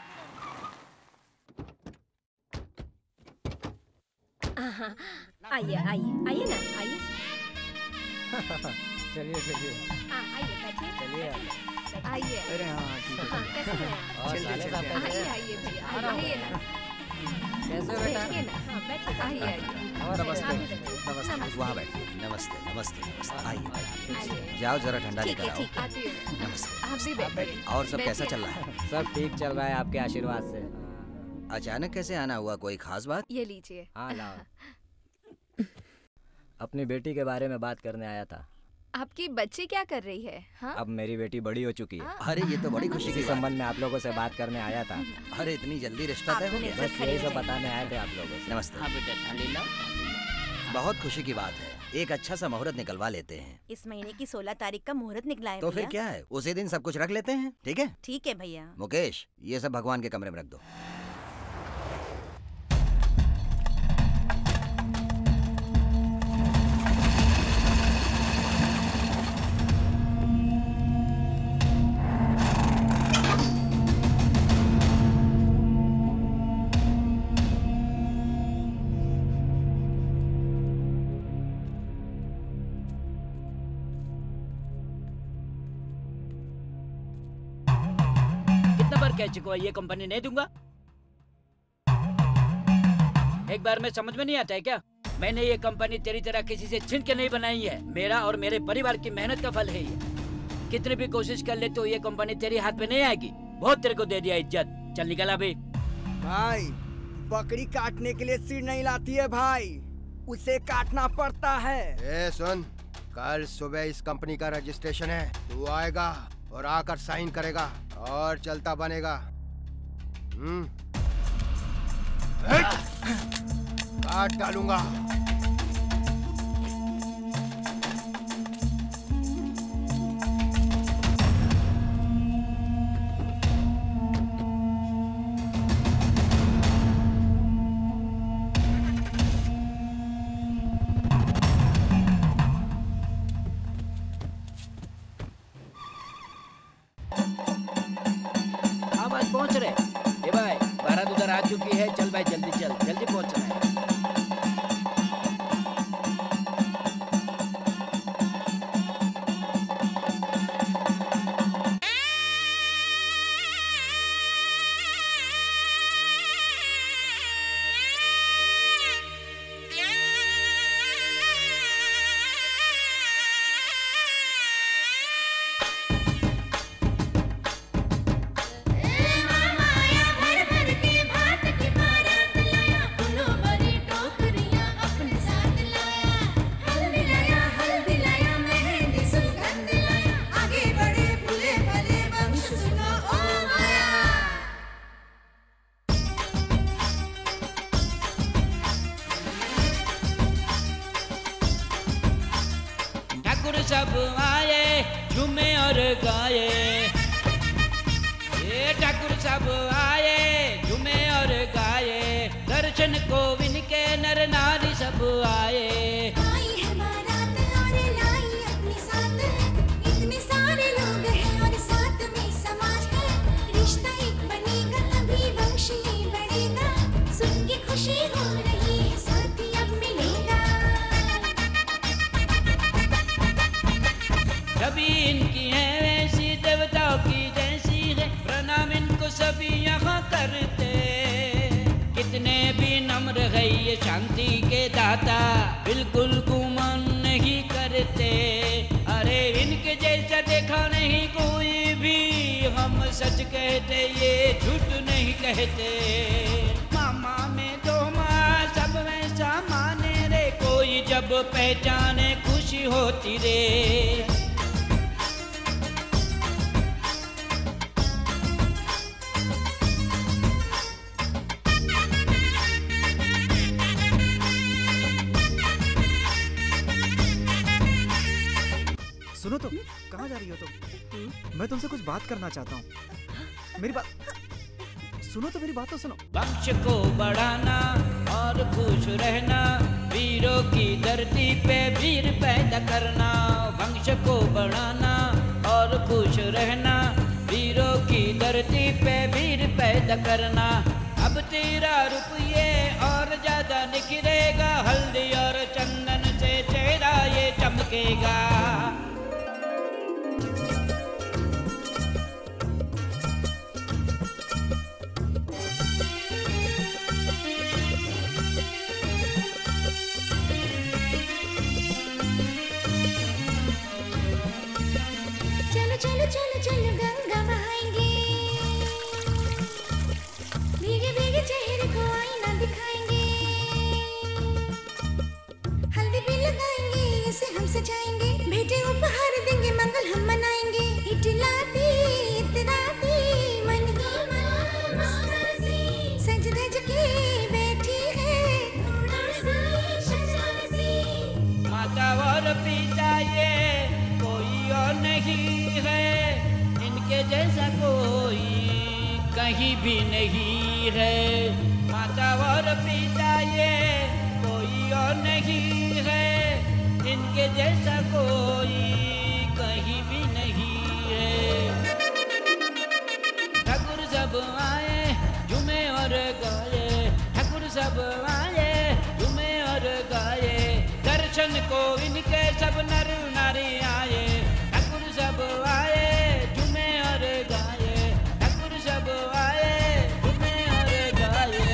आइए आइए आइए ना आइए। चलिए चलिए आइए बैठिए। चलिए आइए। अरे हाँ ठीक है। हाँ, कैसे हैं आप? और साले साहब कैसे आइए हैं? आइए भैया, आइए ना। कैसे हो बेटा? बैठिए ना। हाँ बैठिए। आइए आइए। और नमस्ते नमस्ते। नमस्ते। वहाँ बैठिए। नमस्ते नमस्ते नमस्ते। आइए आइए। जाओ जरा ठंडा ठीक लेकर है आओ। ठीक है। आती हूँ। नमस्ते। आप भी बैठिए। और सब कैसा बैठिए। चल रहा है? सब ठीक चल रहा है आपके आशीर्वाद से। अचानक कैसे आना हुआ, कोई खास बात? ये लीजिए। हाँ लाओ। अपनी बेटी के बारे में बात करने आया था। आपकी बच्ची क्या कर रही है? हाँ? अब मेरी बेटी बड़ी हो चुकी है। अरे ये तो बड़ी खुशी इसी की बात संबंध में आप लोगों से बात करने आया था। है। अरे इतनी जल्दी रिश्ता तय हो गया? बस यही सब बताने आए थे आप लोगों से। नमस्ते। हाँ बेटा, थाली लाओ। बहुत खुशी की बात है, एक अच्छा सा मुहूर्त निकलवा लेते हैं। इस महीने की सोलह तारीख का मुहूर्त निकला है तो फिर भैया। क्या है, उसी दिन सब कुछ रख लेते हैं। ठीक है ठीक है भैया। मुकेश, ये सब भगवान के कमरे में रख दो। कितना बार कह चुका हूँ, ये कंपनी नहीं दूंगा। एक बार में समझ में नहीं आता है क्या? मैंने ये कंपनी तेरी तरह किसी से छीन के नहीं बनाई है। मेरा और मेरे परिवार की मेहनत का फल है ये। कितनी भी कोशिश कर ले तो ये कंपनी तेरी हाथ में नहीं आएगी। बहुत तेरे को दे दिया इज्जत। चल निकल अभी। भाई बकरी काटने के लिए सिर नहीं लाती है भाई, उसे काटना पड़ता है। ए सुन, कल सुबह इस कंपनी का रजिस्ट्रेशन है। तू आएगा और आकर साइन करेगा और चलता बनेगा। हम्म काट डालूंगा। हाँ बस पहुँच रहे। ए भाई, बारात उधर आ चुकी है। चल भाई जल्दी चल, जल्दी पहुँच रहा है। माया भर भर के भात की बारात लाया। ठाकुर सब आए झूमे और गाए, ये ठाकुर सब आए झूमे और गाए, दर्शन को इनके नर नारी सब आए। आई है बारात और लाई अपने साथ, इतने सारे लोग हैं और साथ में समाज है, रिश्ता एक बनेगा तभी वंश ये बढ़ेगा, सुन के खुशी हो रही है साथी अब मिलेगा। सभी इनकी है वैसी देवताओं की जैसी है, प्रणाम इनको सभी यहाँ करते, कितने भी नम्र है ये शांति के दाता, बिल्कुल गुमान नहीं करते। अरे इनके जैसा देखा नहीं कोई भी, हम सच कहते ये झूठ नहीं कहते। मामा में दो माँ सब वैसा माने रे, कोई जब पहचाने खुशी होती रे। सुनो तो, कहाँ जा रही हो तुम? मैं तुमसे कुछ बात करना चाहता हूँ। मेरी बात सुनो तो, मेरी बात तो सुनो। वंश को बढ़ाना और खुश रहना, वीरों की धरती पे वीर पैदा करना। वंश को बढ़ाना और खुश रहना, वीरों की धरती पे वीर पैदा करना। अब तेरा रुपये और ज्यादा निखरेगा, हल्दी और चंदन से चेहरा ये चमकेगा। चलो चलो चलो चलो गंगा बहाएंगे, भीगे भीगे चेहरे को आईना दिखाएंगे, हल्दी भी लगाएंगे इसे हम सजाएंगे, भेंटे उपहार देंगे मंगल हम मनाएंगे। इटलाती इतराती मन ही मन मस्ती, सज धज के बैठी है थोड़ा सी शरारती। माता और पिता ये कोई और नहीं है, इनके जैसा कोई कहीं भी नहीं है। माता और पिता ये कोई और नहीं है, इनके जैसा कोई कहीं भी नहीं है। ठाकुर सब आए झूमे और गाए, ठाकुर सब आए झूमे और गाए, दर्शन को इनके सब नर नारी आए। ठाकुर सब आए झूमे और गाए, ठाकुर सब आए झूमे और गाए।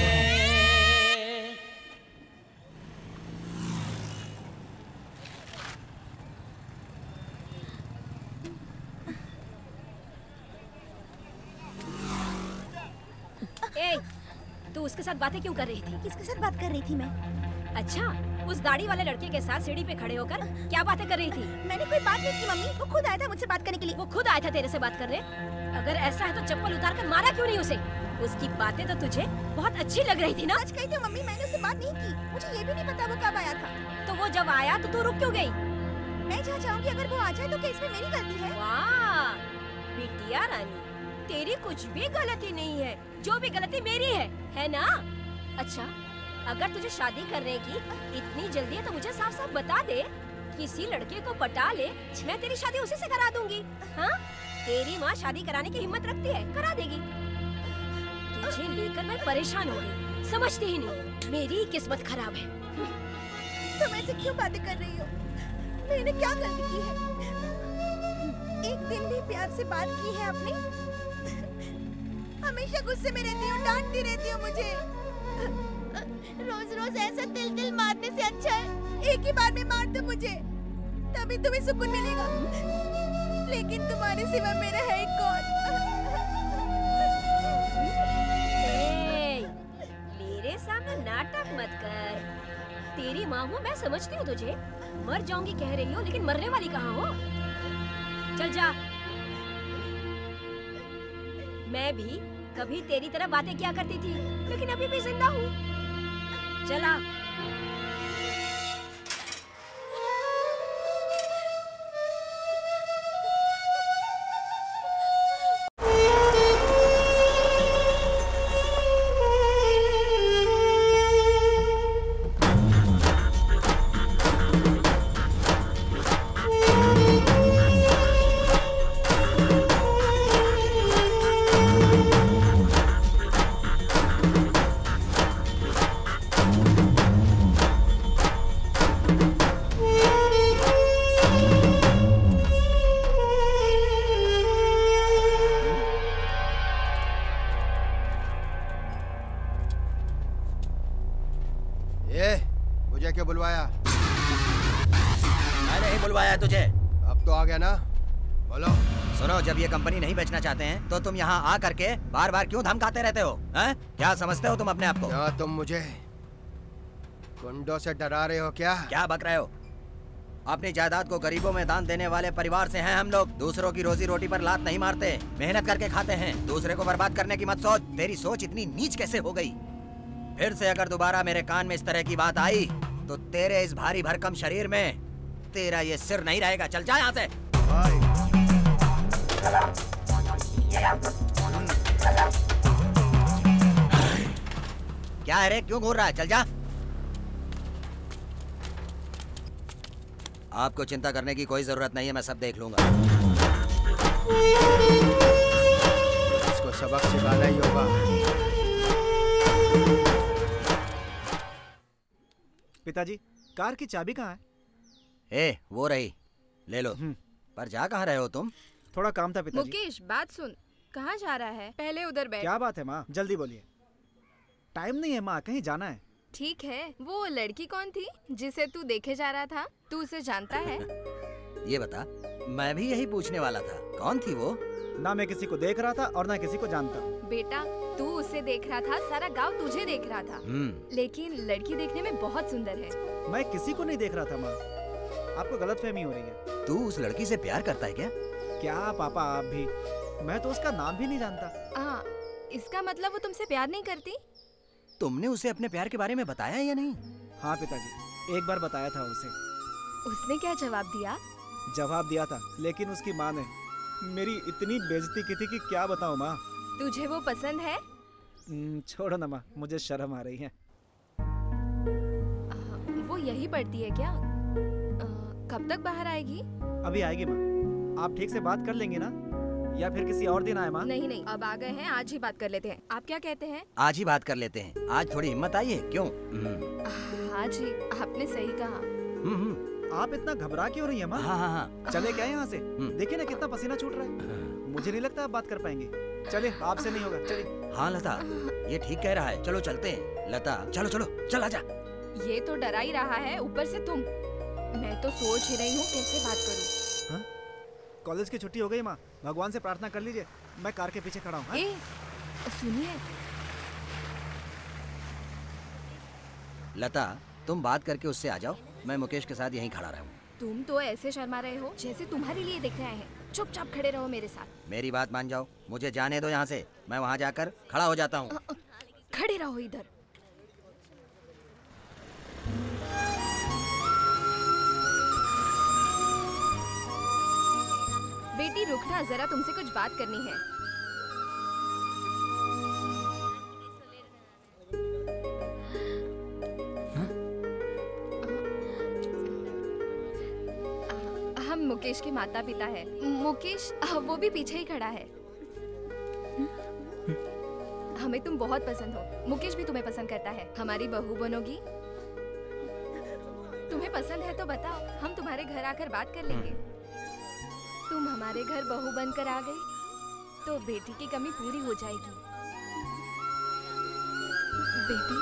ए, तू उसके साथ बातें क्यों कर रही थी? किसके साथ बात कर रही थी मैं? अच्छा, उस दाढ़ी वाले लड़के के साथ सीढ़ी पे खड़े होकर क्या बातें कर रही थी? मैंने कोई बात नहीं की मम्मी, वो खुद आया था मुझसे बात करने के लिए। वो खुद आया था तेरे से बात करने? अगर ऐसा है तो चप्पल उतार कर मारा क्यों नहीं उसे? उसकी बातें तो तुझे बहुत अच्छी लग रही थी ना? सच कही थी मम्मी, मैंने उससे बात नहीं की, मुझे ये भी नहीं पता वो कब आया था। तो वो जब आया तो तू रुक क्यों गई? मैं जहाँ चाहूँगी अगर वो आ जाए तो क्या इसमें मेरी गलती है? वाह बिटिया रानी, तेरी कुछ भी गलती नहीं है, जो भी गलती मेरी है, है ना? अच्छा, अगर तुझे शादी करने की इतनी जल्दी है तो मुझे साफ साफ बता दे, किसी लड़के को पटा ले, मैं तेरी शादी उसी से करा दूंगी। हाँ, तेरी माँ शादी कराने की हिम्मत रखती है, करा देगी। तुझे लेकर मैं परेशान हो गई, समझती ही नहीं, मेरी किस्मत खराब है। तुम ऐसे क्यों बातें कर रही हो? मैंने क्या गलती की है? एक दिन भी प्यार से बात की है आपने? हमेशा गुस्से में रहती हो, डांटती रहती हो मुझे। रोज रोज ऐसा दिल दिल मारने से अच्छा है एक ही बार में मार दो मुझे, तभी तुम्हें सुकून मिलेगा। लेकिन तुम्हारे सिवा मेरा है कौन? ए, मेरे सामने नाटक मत कर। तेरी माँ हूँ, मैं समझती हूँ तुझे। मर जाऊंगी कह रही हो, लेकिन मरने वाली कहाँ हो? चल जा। मैं भी कभी तेरी तरह बातें किया करती थी, लेकिन अभी भी जिंदा हूँ। चला। ये मुझे क्यों बुलवाया? मैंने ही बुलवाया है तुझे। अब तो आ गया ना, बोलो। सुनो, जब ये कंपनी नहीं बेचना चाहते हैं तो तुम यहाँ आ करके बार बार क्यों धमकाते रहते हो? हैं? क्या समझते हो तुम अपने आप को? क्या तुम मुझे गुंडों से डरा रहे हो क्या? क्या बक रहे हो? अपनी जायदाद को गरीबों में दान देने वाले परिवार से हैं हम लोग। दूसरों की रोजी रोटी पर लात नहीं मारते, मेहनत करके खाते हैं। दूसरे को बर्बाद करने की मत सोच। तेरी सोच इतनी नीच कैसे हो गई? फिर से अगर दोबारा मेरे कान में इस तरह की बात आई तो तेरे इस भारी भरकम शरीर में तेरा ये सिर नहीं रहेगा। चल जा यहाँ से। क्या है रे, क्यों घूर रहा है? चल जा। आपको चिंता करने की कोई जरूरत नहीं है, मैं सब देख लूंगा। इसको सबक सिखाना ही होगा। पिताजी, कार की चाबी कहाँ है? ए, वो रही, ले लो। पर जा कहाँ रहे हो तुम? थोड़ा काम था पिताजी। मुकेश, बात सुन। कहाँ जा रहा है? पहले उधर बैठ। क्या बात है माँ, जल्दी बोलिए। टाइम नहीं है माँ, कहीं जाना है। ठीक है, वो लड़की कौन थी जिसे तू देखे जा रहा था? तू उसे जानता है? ये बता, मैं भी यही पूछने वाला था। कौन थी वो? ना मैं किसी को देख रहा था और ना किसी को जानता। बेटा, तू उसे देख रहा था, सारा गांव तुझे देख रहा था। लेकिन लड़की देखने में बहुत सुंदर है। मैं किसी को नहीं देख रहा था माँ, आपको गलतफहमी हो रही है। तू उस लड़की से प्यार करता है क्या? क्या पापा, आप भी? मैं तो उसका नाम भी नहीं जानता। आ, इसका मतलब वो तुमसे प्यार नहीं करती? तुमने उसे अपने प्यार के बारे में बताया या नहीं? हाँ पिताजी, एक बार बताया था उसे। उसने क्या जवाब दिया? जवाब दिया था, लेकिन उसकी माँ ने मेरी इतनी बेइज्जती की थी कि क्या बताऊँ माँ। तुझे वो पसंद है? छोड़ो ना माँ, मुझे शर्म आ रही है। आ, वो यही पढ़ती है क्या? आ, कब तक बाहर आएगी? अभी आएगी माँ। आप ठीक से बात कर लेंगे ना, या फिर किसी और दिन आए माँ? नहीं नहीं, अब आ गए हैं, आज ही बात कर लेते हैं। आप क्या कहते हैं? आज ही बात कर लेते हैं। आज थोड़ी हिम्मत आई है, क्यों? आज ही, आपने सही कहा। आप इतना घबरा क्यों रही है माँ? हाँ हाँ हाँ। चले क्या यहाँ से? देखिए ना कितना पसीना छूट रहा है। मुझे नहीं लगता आप बात कर पाएंगे। चले, आपसे नहीं होगा, चलिए। हाँ लता, ये ठीक कह रहा है, चलो चलते हैं। लता, चलो चलो, चल आजा। ये तो डरा ही रहा है, ऊपर से तुम। मैं तो सोच ही रही हूँ कैसे बात करूँ। कॉलेज की छुट्टी हो गई माँ, भगवान से प्रार्थना कर लीजिए। मैं कार के पीछे खड़ा हूँ। सुनिए लता, तुम बात करके उससे आ जाओ, मैं मुकेश के साथ यहीं खड़ा रहूँ। तुम तो ऐसे शर्मा रहे हो जैसे तुम्हारे लिए देखने आए हैं। चुपचाप खड़े रहो मेरे साथ। मेरी बात मान जाओ, मुझे जाने दो यहाँ से। मैं वहाँ जाकर खड़ा हो जाता हूँ। खड़े रहो इधर। बेटी रुकना, जरा तुमसे कुछ बात करनी है। हम मुकेश के माता पिता है। मुकेश वो भी पीछे ही खड़ा है। हमें तुम बहुत पसंद हो। मुकेश भी तुम्हें पसंद करता है। हमारी बहू बनोगी? तुम्हें पसंद है तो बताओ, हम तुम्हारे घर आकर बात कर लेंगे। तुम हमारे घर बहू बनकर आ गई तो बेटी की कमी पूरी हो जाएगी। बेटी,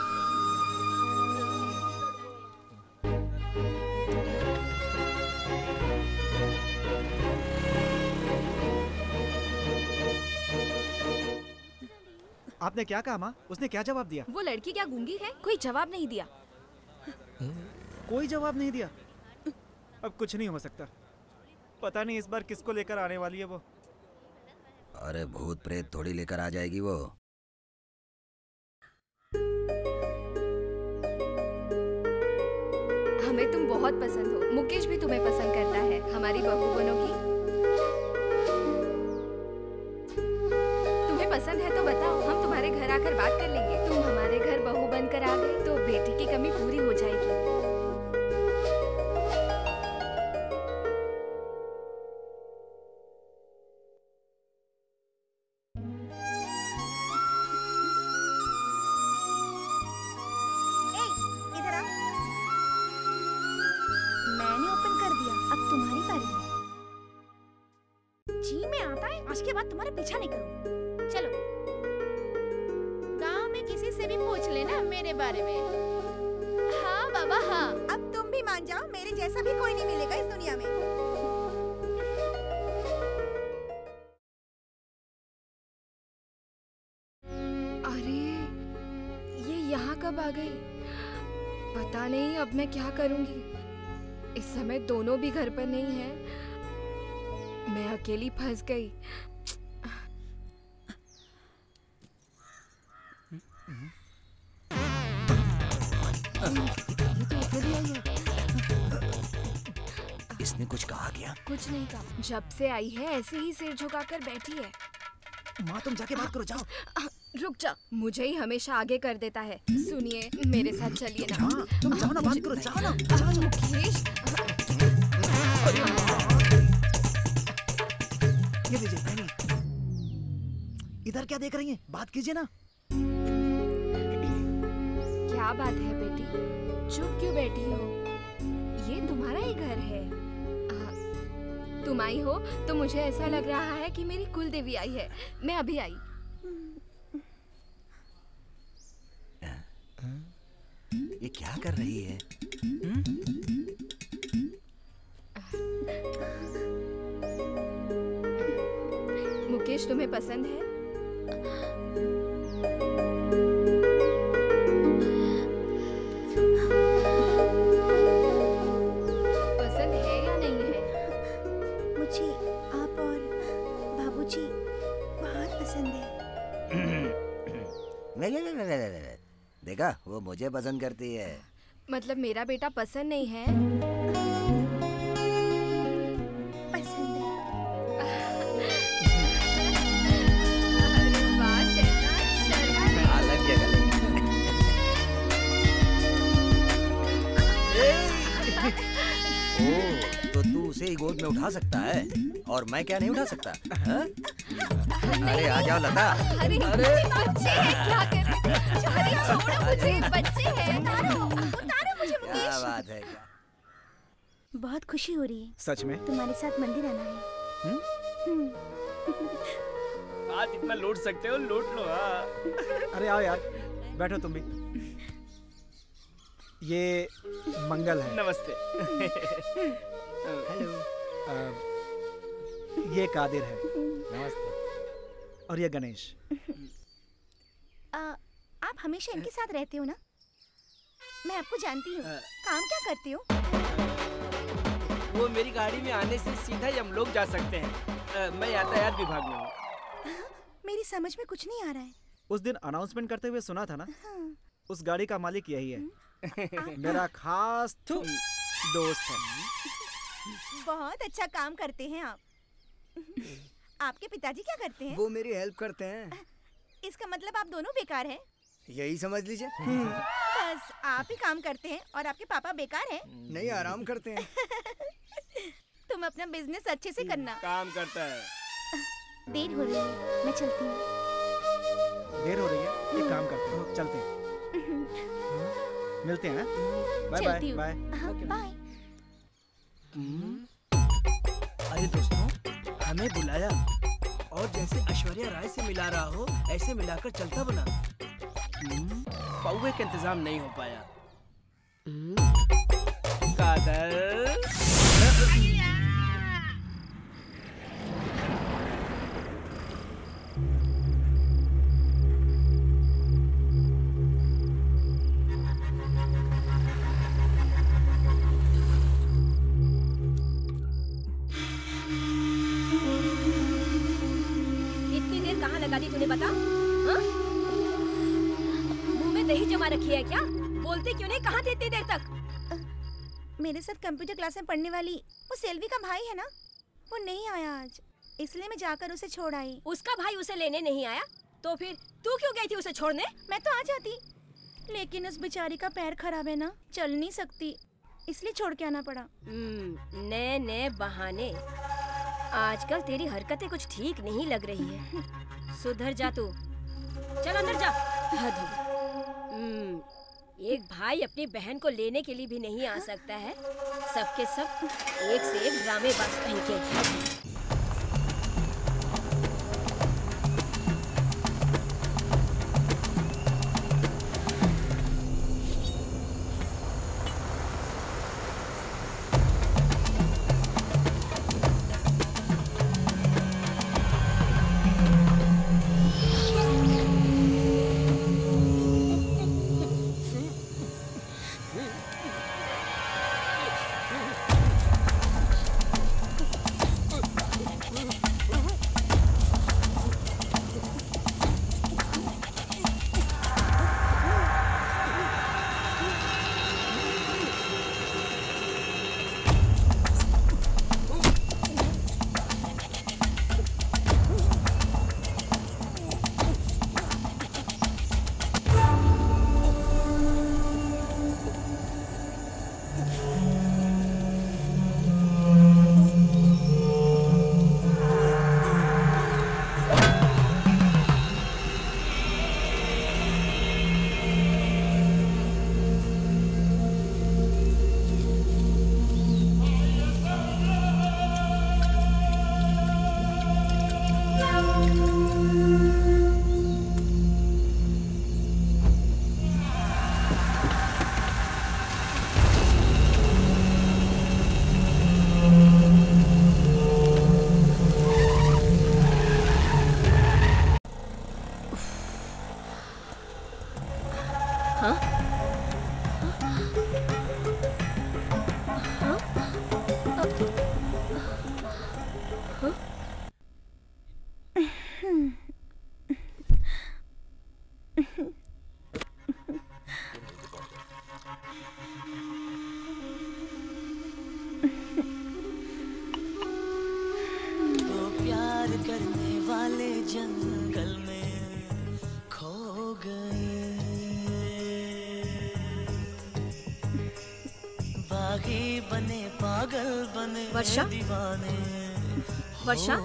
आपने क्या कहा माँ? उसने क्या जवाब दिया? वो लड़की क्या गूंगी है? कोई जवाब नहीं दिया। कोई जवाब नहीं दिया? अब कुछ नहीं हो सकता। पता नहीं इस बार किसको लेकर आने वाली है वो। अरे भूत प्रेत थोड़ी लेकर आ जाएगी वो। हमें तुम बहुत पसंद हो। मुकेश भी तुम्हें पसंद करता है। हमारी बहू बनोगी? तुम्हें पसंद है तो बताओ, हम तुम्हारे घर आकर बात कर लेंगे। तुम हमारे घर बहू बनकर आ गई तो बेटी की कमी पूरी हो जाएगी। आज के बाद तुम्हारा पीछा नहीं करूँ। चलो, गांव में किसी से भी पूछ लेना मेरे बारे में। बाबा हाँ। अब तुम भी मान जाओ, मेरे जैसा भी कोई नहीं मिलेगा इस दुनिया में। अरे ये यहाँ कब आ गई? पता नहीं अब मैं क्या करूँगी। इस समय दोनों भी घर पर नहीं है, मैं अकेली फंस गई। इसने कुछ कहा क्या? कुछ नहीं कहा। जब से आई है ऐसे ही सिर झुकाकर बैठी है। माँ तुम जाके बात करो, जाओ। रुक जा, मुझे ही हमेशा आगे कर देता है। सुनिए, मेरे साथ चलिए ना। हाँ, तुम जाओ ना, बात करो, जाओ ना। मुकेश, ये लीजिए पहनिए। इधर क्या देख रही हैं? बात कीजिए ना। क्या बात है बेटी, चुप क्यों बैठी हो? ये तुम्हारा ही घर है। आ, तुम आई हो तो मुझे ऐसा लग रहा है कि मेरी कुल देवी आई है। मैं अभी आई। ये क्या कर रही है? मुकेश तुम्हें पसंद है? पसंद है या नहीं है? मुझे आप और बाबूजी बहुत पसंद है। ले ले ले ले ले ले ले। देखा, वो मुझे पसंद करती है। मतलब मेरा बेटा पसंद नहीं है? पसंद है। अरे वाह शहनाज, शर्मा अलग जगह ले। ओह, तो तू उसे ही गोद में उठा सकता है और मैं क्या नहीं उठा सकता? हाँ? अरे आ जाओ लता। अरे बच्चे हैं, क्या कर रहे हो? अरे छोड़ो मुझे, बच्चे हैं। उतारो, उतारो मुझे मुकेश। क्या बात है? बहुत खुशी हो रही है। सच में? तुम्हारे साथ मंदिर आना है। हम्म? आज इतना लूट सकते हो, लूट लो। हाँ। अरे आओ यार, बैठो तुम भी। ये मंगल है। नमस्ते। हेलो। ये कादिर है। नमस्ते। और ये गणेश। आ, आप हमेशा इनके साथ रहते हो ना? मैं आपको जानती हूँ। काम क्या करते हो? वो मेरी गाड़ी में आने से सीधा ही हम लोग जा सकते हैं। आ, मैं यातायात विभाग में हूँ। मेरी समझ में कुछ नहीं आ रहा है। उस दिन अनाउंसमेंट करते हुए सुना था ना? हाँ। उस गाड़ी का मालिक यही है। मेरा खास दोस्त है। बहुत अच्छा काम करते हैं आप। आपके पिताजी क्या करते हैं? वो मेरी हेल्प करते हैं। इसका मतलब आप दोनों बेकार हैं? यही समझ लीजिए। बस आप ही काम करते हैं और आपके पापा बेकार हैं? नहीं, आराम करते हैं। तुम अपना बिजनेस अच्छे से करना। काम करता है। देर हो रही है, मैं चलती हूँ। देर हो रही है, एक काम करते हैं, चलते हैं। मिलते हैं। Bye bye bye bye. अरे दोस्तों, हमें बुलाया और जैसे ऐश्वर्या राय से मिला रहा हो ऐसे मिलाकर चलता बना। पौवे का इंतजाम नहीं हो पाया। कादर। तूने बता? हाँ? मुंह में दही जमा रखी है क्या? बोलते क्यों नहीं? कहाँ थे इतनी देर तक? मेरे साथ कंप्यूटर क्लास में पढ़ने वाली वो सेल्वी का भाई है ना, वो नहीं आया आज, इसलिए मैं जाकर उसे छोड़ आई। उसका भाई उसे लेने नहीं आया तो फिर तू क्यों गई थी उसे छोड़ने? मैं तो आ जाती, लेकिन उस बेचारी का पैर खराब है ना, चल नहीं सकती, इसलिए छोड़ के आना पड़ा। नए नए बहाने। आजकल तेरी हरकतें कुछ ठीक नहीं लग रही है। सुधर जा तू। चल अंदर जा। हद हो। एक भाई अपनी बहन को लेने के लिए भी नहीं आ सकता है। सबके सब एक से एक ड्रामेबाज कहीं के। वर्षा, वर्षा,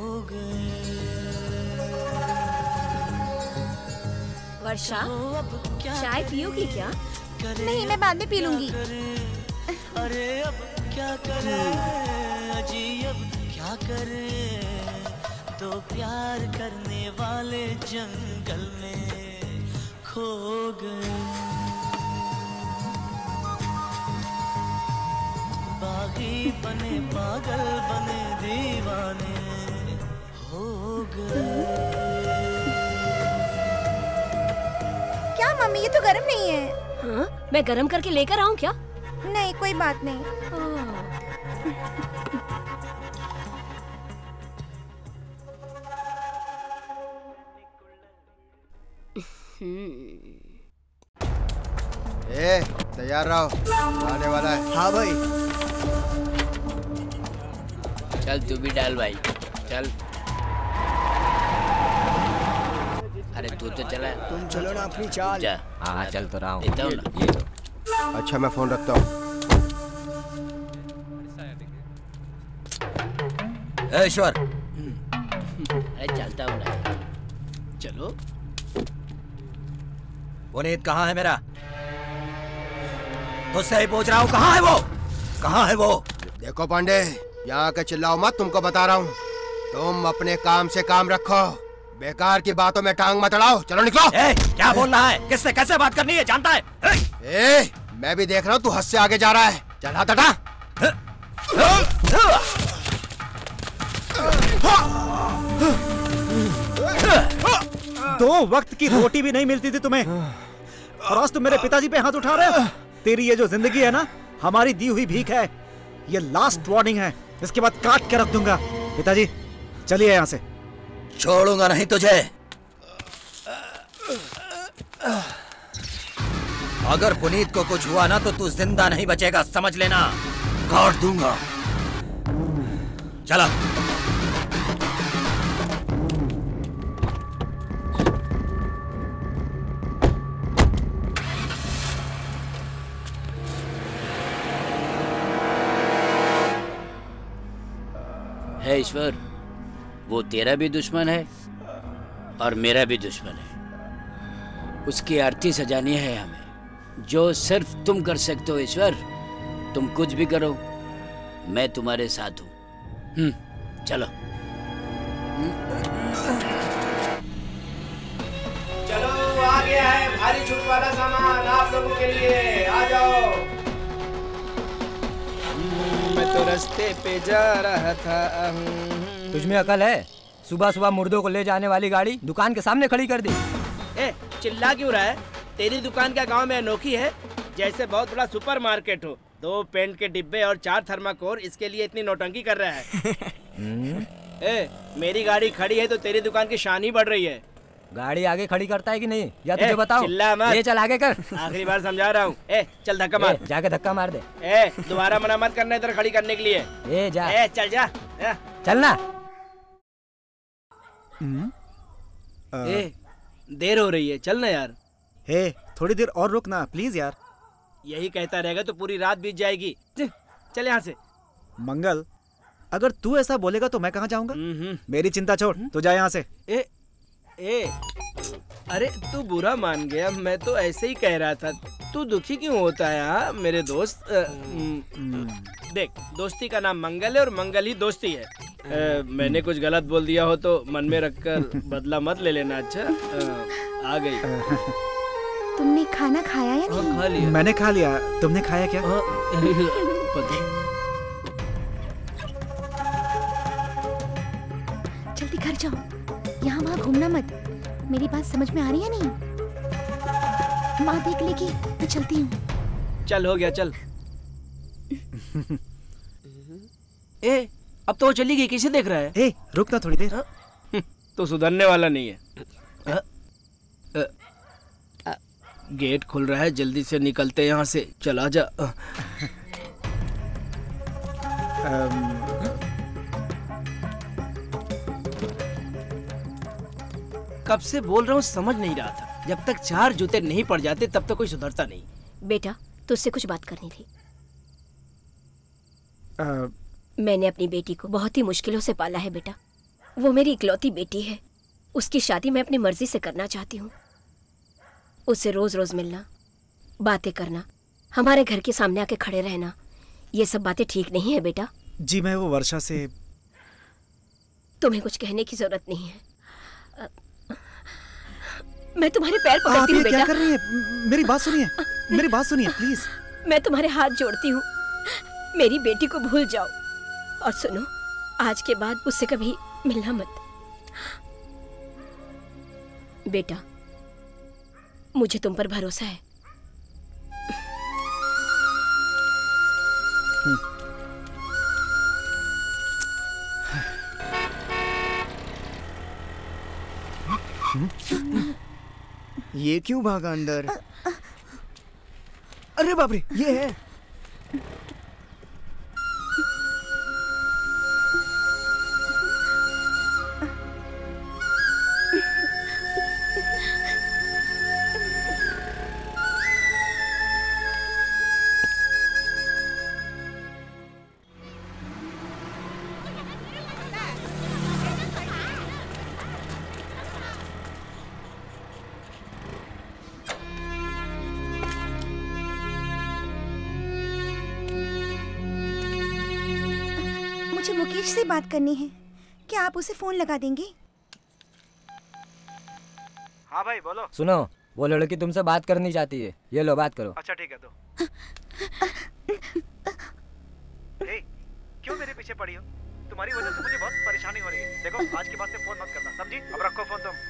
वर्षा, चाय पियोगी क्या? नहीं, मैं बाद में पी लूंगी। अरे अब क्या करे अजी, अब क्या करे, तो प्यार करने वाले जंगल में खो गए। बागी बने पागल बने दीवाने हो गए। क्या मम्मी, ये तो गर्म नहीं है। हाँ? मैं गरम करके लेकर आऊं क्या? नहीं, कोई बात नहीं। ए, तैयार रहो, आने वाला है। हाँ भाई। चल तू भी डाल भाई, चल। अरे तू तो चला। तुम चलो ना अपनी चाल। जा। हाँ हाँ चल तो रहा हूँ। देता हूँ ना। ये लो। अच्छा मैं फोन रखता हूँ। ईश्वर, अरे चलता हूँ ना। चलो। पुनीत कहाँ है मेरा? तुझसे ही पूछ रहा हूँ, कहाँ है वो? कहाँ है वो? देखो पांडे, यहाँ के चिल्लाओ मत, तुमको बता रहा हूँ। तुम अपने काम से काम रखो, बेकार की बातों में टांग मत अड़ाओ। चलो निकलो। ए, क्या बोल रहा है? किससे कैसे बात करनी है जानता है? ए, मैं भी देख रहा हूँ तू हद से आगे जा रहा है। चल हाथ हटा। दो वक्त की रोटी भी नहीं मिलती थी तुम्हें, और आज तुम मेरे पिताजी पे हाथ उठा रहे हो। तेरी ये जो जिंदगी है ना, हमारी दी हुई भीख है। ये लास्ट वार्निंग है, इसके बाद काट के रख दूंगा। पिताजी चलिए यहाँ से। छोड़ूंगा नहीं तुझे। अगर पुनीत को कुछ हुआ ना तो तू जिंदा नहीं बचेगा, समझ लेना। काट दूंगा। चला। है ईश्वर, वो तेरा भी दुश्मन है और मेरा भी दुश्मन है। उसकी आरती सजानी है हमें, जो सिर्फ तुम कर सकते हो ईश्वर। तुम कुछ भी करो, मैं तुम्हारे साथ हूँ। हम्म, चलो। चलो, आ गया है भारी छूट वाला सामान आप लोगों के लिए। आ जाओ। मैं तो रास्ते पे जा रहा था। तुझमें अकल है? सुबह सुबह मुर्दों को ले जाने वाली गाड़ी दुकान के सामने खड़ी कर दी। ए, चिल्ला क्यों रहा है? तेरी दुकान क्या गांव में अनोखी है? जैसे बहुत बड़ा सुपर मार्केट हो। दो पेंट के डिब्बे और चार थर्माकोल, इसके लिए इतनी नौटंकी कर रहा है। ए, मेरी गाड़ी खड़ी है तो तेरी दुकान की शान ही बढ़ रही है। गाड़ी आगे खड़ी करता है कि नहीं, या तुझे बताओ? चिल्ला मत। ये चल आगे कर। आखिरी बार समझा रहा हूँ। ए, चल धक्का मार। जाके धक्का मार दे। ए, दोबारा मना मत करना इधर खड़ी करने के लिए। ए, जा। ए, चल जा। चलना। ए, देर हो रही है, चल ना यार। हे, थोड़ी देर और रुकना प्लीज यार। यही कहता रहेगा तो पूरी रात बीत जाएगी। चल यहाँ से। मंगल, अगर तू ऐसा बोलेगा तो मैं कहाँ जाऊंगा? मेरी चिंता छोड़, तू जा यहाँ से। ए, ए, अरे तू बुरा मान गया, मैं तो ऐसे ही कह रहा था। तू दुखी क्यों होता है? हाँ मेरे दोस्त। आ, देख, दोस्ती का नाम मंगल है और मंगल ही दोस्ती है। आ, मैंने कुछ गलत बोल दिया हो तो मन में रखकर बदला मत ले लेना। अच्छा, आ, आ गई। तुमने खाना खाया या नहीं? खा लिया। मैंने खा लिया, तुमने खाया क्या? पता। जल्दी घर जाओ, यहाँ वहाँ घूमना मत। मेरी बात समझ में आ रही है नहीं? माँ देख लेगी, मैं चलती हूँ। चल हो गया चल। ए, अब तो वो चली गई, किसे देख रहा है? ए, रुक ना थोड़ी देर। तो सुधरने वाला नहीं है। आ, आ, आ, गेट खुल रहा है, जल्दी से निकलते यहाँ से। चला जा। कब से बोल रहा हूँ, समझ नहीं रहा था। जब तक चार जूते नहीं पड़ जाते तब तक कोई सुधरता नहीं। बेटा, तुझसे कुछ बात करनी थी। आ... मैंने अपनी बेटी को बहुत ही मुश्किलों से पाला है बेटा। वो मेरी इकलौती बेटी है। उसकी शादी मैं अपनी मर्जी से करना चाहती हूँ। उससे रोज रोज मिलना, बातें करना, हमारे घर के सामने आके खड़े रहना, ये सब बातें ठीक नहीं है बेटा। जी मैं वो वर्षा से। तुम्हें कुछ कहने की जरूरत नहीं है। मैं तुम्हारे पैर पकड़ती हूँ बेटा। क्या कर रही है? मेरी बात सुनिए, मेरी बात सुनिए प्लीज। मैं तुम्हारे हाथ जोड़ती हूँ, मेरी बेटी को भूल जाओ। और सुनो, आज के बाद उससे कभी मिलना मत। बेटा, मुझे तुम पर भरोसा है। ये क्यों भागा अंदर? अरे बाप रे, ये है। मुझे मुकेश से बात करनी है, क्या आप उसे फोन लगा देंगे? हाँ भाई बोलो। सुनो, वो लड़की तुमसे बात करनी चाहती है। ये लो, बात करो। अच्छा ठीक है। तो ए, क्यों मेरे पीछे पड़ी हो? तुम्हारी वजह से मुझे बहुत परेशानी हो रही है। देखो, आज के बाद से फोन मत करना, समझी? अब रखो फोन तुम।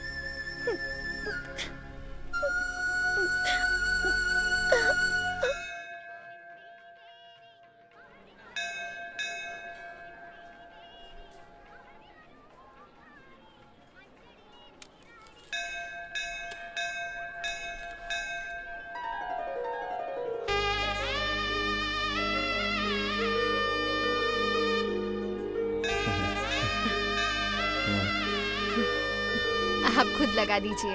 आप खुद लगा दीजिए।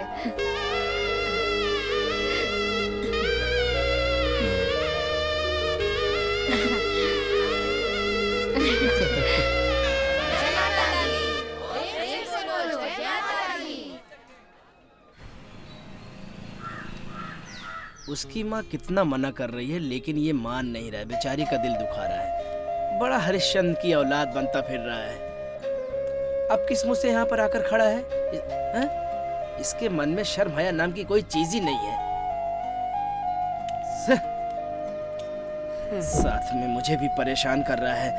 उसकी माँ कितना मना कर रही है, लेकिन ये मान नहीं रहा है। बेचारी का दिल दुखा रहा है। बड़ा हरिश्चंद्र की औलाद बनता फिर रहा है। अब किस मुँह से यहाँ पर आकर खड़ा है? है? इसके मन में शर्म हया नाम की कोई चीज ही नहीं है। साथ में मुझे भी परेशान कर रहा है।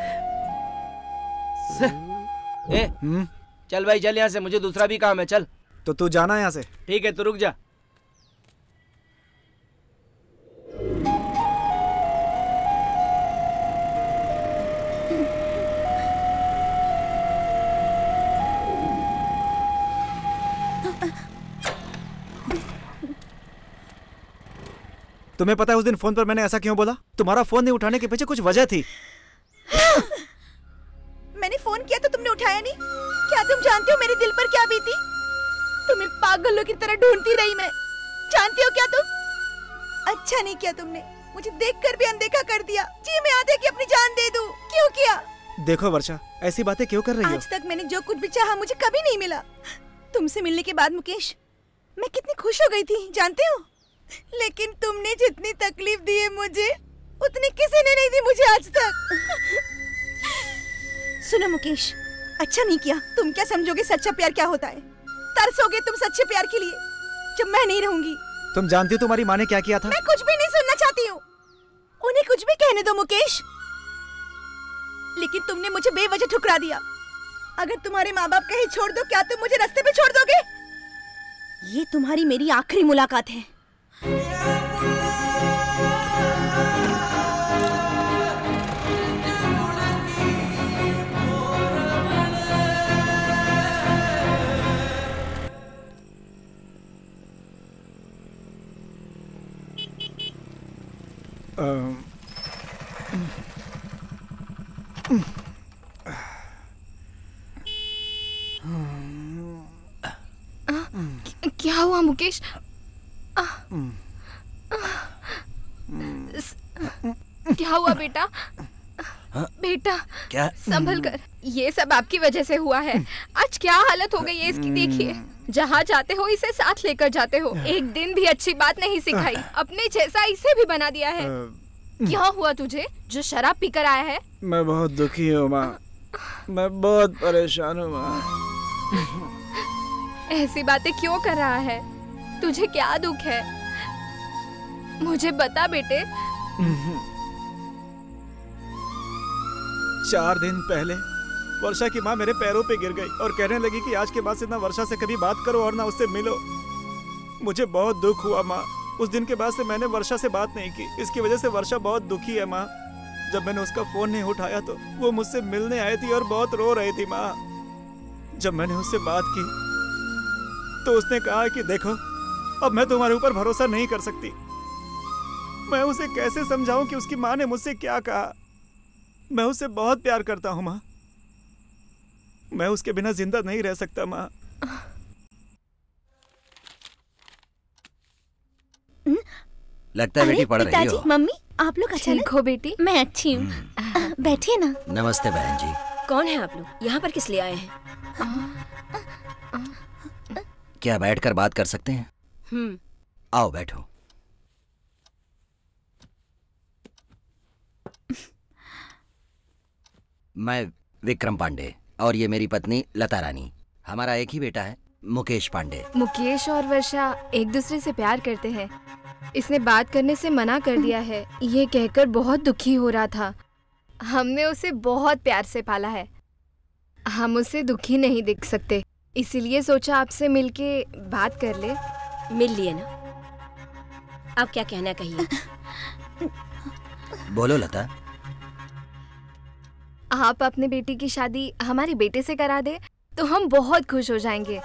ए, चल भाई चल यहाँ से, मुझे दूसरा भी काम है। चल। तो तू जाना यहाँ से। ठीक है, तू रुक जा। तुम्हें पता है उस दिन फोन पर मैंने ऐसा क्यों बोला? तुम्हारा फोन नहीं उठाने के पीछे कुछ वजह थी। मैंने फोन किया तो तुमने उठाया नहीं। क्या तुम जानते हो मेरे दिल पर क्या बीती? तुम्हें पागलों की तरह ढूंढती रही मैं। जानते हो क्या तुम? अच्छा नहीं किया तुमने, मुझे देखकर भी अनदेखा कर दिया। जी मैं आधे की अपनी जान दे दूं। क्यों किया? देखो वर्षा, ऐसी बातें क्यों कर रही हो? आज तक मैंने जो कुछ भी चाहा मुझे कभी नहीं मिला। तुमसे मिलने के बाद मुकेश, मैं कितनी खुश हो गई थी जानते हो? लेकिन तुमने जितनी तकलीफ दी है मुझे, उतनी किसी ने नहीं दी मुझे आज तक। सुनो मुकेश, अच्छा नहीं किया। तुम क्या समझोगे सच्चा प्यार क्या होता है? तरसोगे तुम सच्चे प्यार के लिए जब मैं नहीं रहूंगी। तुम जानती हो तुम्हारी माँ ने क्या किया था? मैं कुछ भी नहीं सुनना चाहती हूँ। उन्हें कुछ भी कहने दो मुकेश। लेकिन तुमने मुझे बेवजह ठुकरा दिया। अगर तुम्हारे माँ बाप कहीं छोड़ दो, क्या तुम मुझे रास्ते पे छोड़ दोगे? ये तुम्हारी मेरी आखिरी मुलाकात है। क्या हुआ मुकेश? आ, क्या हुआ बेटा? बेटा क्या? संभल कर, ये सब आपकी वजह से हुआ है। आज क्या हालत हो गई है इसकी, देखिए। जहाँ जाते हो इसे साथ लेकर जाते हो, एक दिन भी अच्छी बात नहीं सिखाई, अपने जैसा इसे भी बना दिया है। क्या हुआ तुझे जो शराब पीकर आया है? मैं बहुत दुखी हूँ माँ, मैं बहुत परेशान हूँ माँ। ऐसी बातें क्यों कर रहा है? तुझे क्या दुख है? मुझे बता बेटे। चार दिन पहले वर्षा की माँ मेरे पैरों पे गिर गई और कहने लगी कि आज के बाद से ना वर्षा से कभी बात करो और ना उससे मिलो। मुझे बहुत दुख हुआ माँ। उस दिन के बाद से मैंने वर्षा से बात नहीं की। इसकी वजह से वर्षा बहुत दुखी है माँ। जब मैंने उसका फोन नहीं उठाया तो वो मुझसे मिलने आई थी और बहुत रो रही थी माँ। जब मैंने उससे बात की तो उसने कहा कि देखो, अब मैं तुम्हारे ऊपर भरोसा नहीं कर सकती। मैं उसे कैसे समझाऊं कि उसकी माँ ने मुझसे क्या कहा। मैं उससे बहुत प्यार करता हूँ माँ। मैं उसके बिना जिंदा नहीं रह सकता माँ। लगता है बेटी पढ़ रही हो। मम्मी आप लोग अचानक? ठीक हो बेटी? मैं अच्छी हूँ, बैठिए ना। नमस्ते बहन जी। कौन है आप लोग? यहाँ पर किस लिए आए हैं? क्या बैठकर बात कर सकते हैं? हम्म। आओ बैठो। मैं विक्रम पांडे और ये मेरी पत्नी लता रानी। हमारा एक ही बेटा है, मुकेश पांडे। मुकेश और वर्षा एक दूसरे से प्यार करते हैं। इसने बात करने से मना कर दिया है, ये कहकर बहुत दुखी हो रहा था। हमने उसे बहुत प्यार से पाला है, हम उसे दुखी नहीं देख सकते, इसीलिए सोचा आपसे मिलके बात कर ले। मिल लिए ना? आप क्या कहना कहिए। बोलो लता। आप अपने बेटी की शादी हमारे बेटे से करा दे तो हम बहुत खुश हो जाएंगे।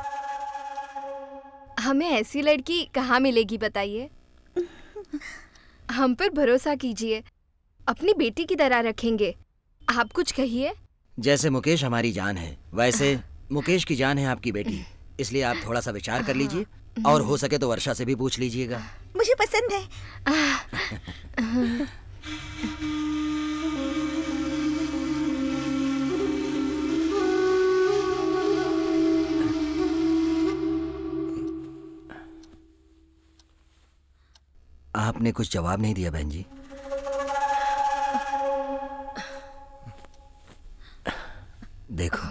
हमें ऐसी लड़की कहाँ मिलेगी बताइए? हम पर भरोसा कीजिए, अपनी बेटी की तरह रखेंगे। आप कुछ कहिए। जैसे मुकेश हमारी जान है, वैसे मुकेश की जान है आपकी बेटी। इसलिए आप थोड़ा सा विचार कर लीजिए और हो सके तो वर्षा से भी पूछ लीजिएगा। मुझे पसंद है। आपने कुछ जवाब नहीं दिया बहन जी। देखो,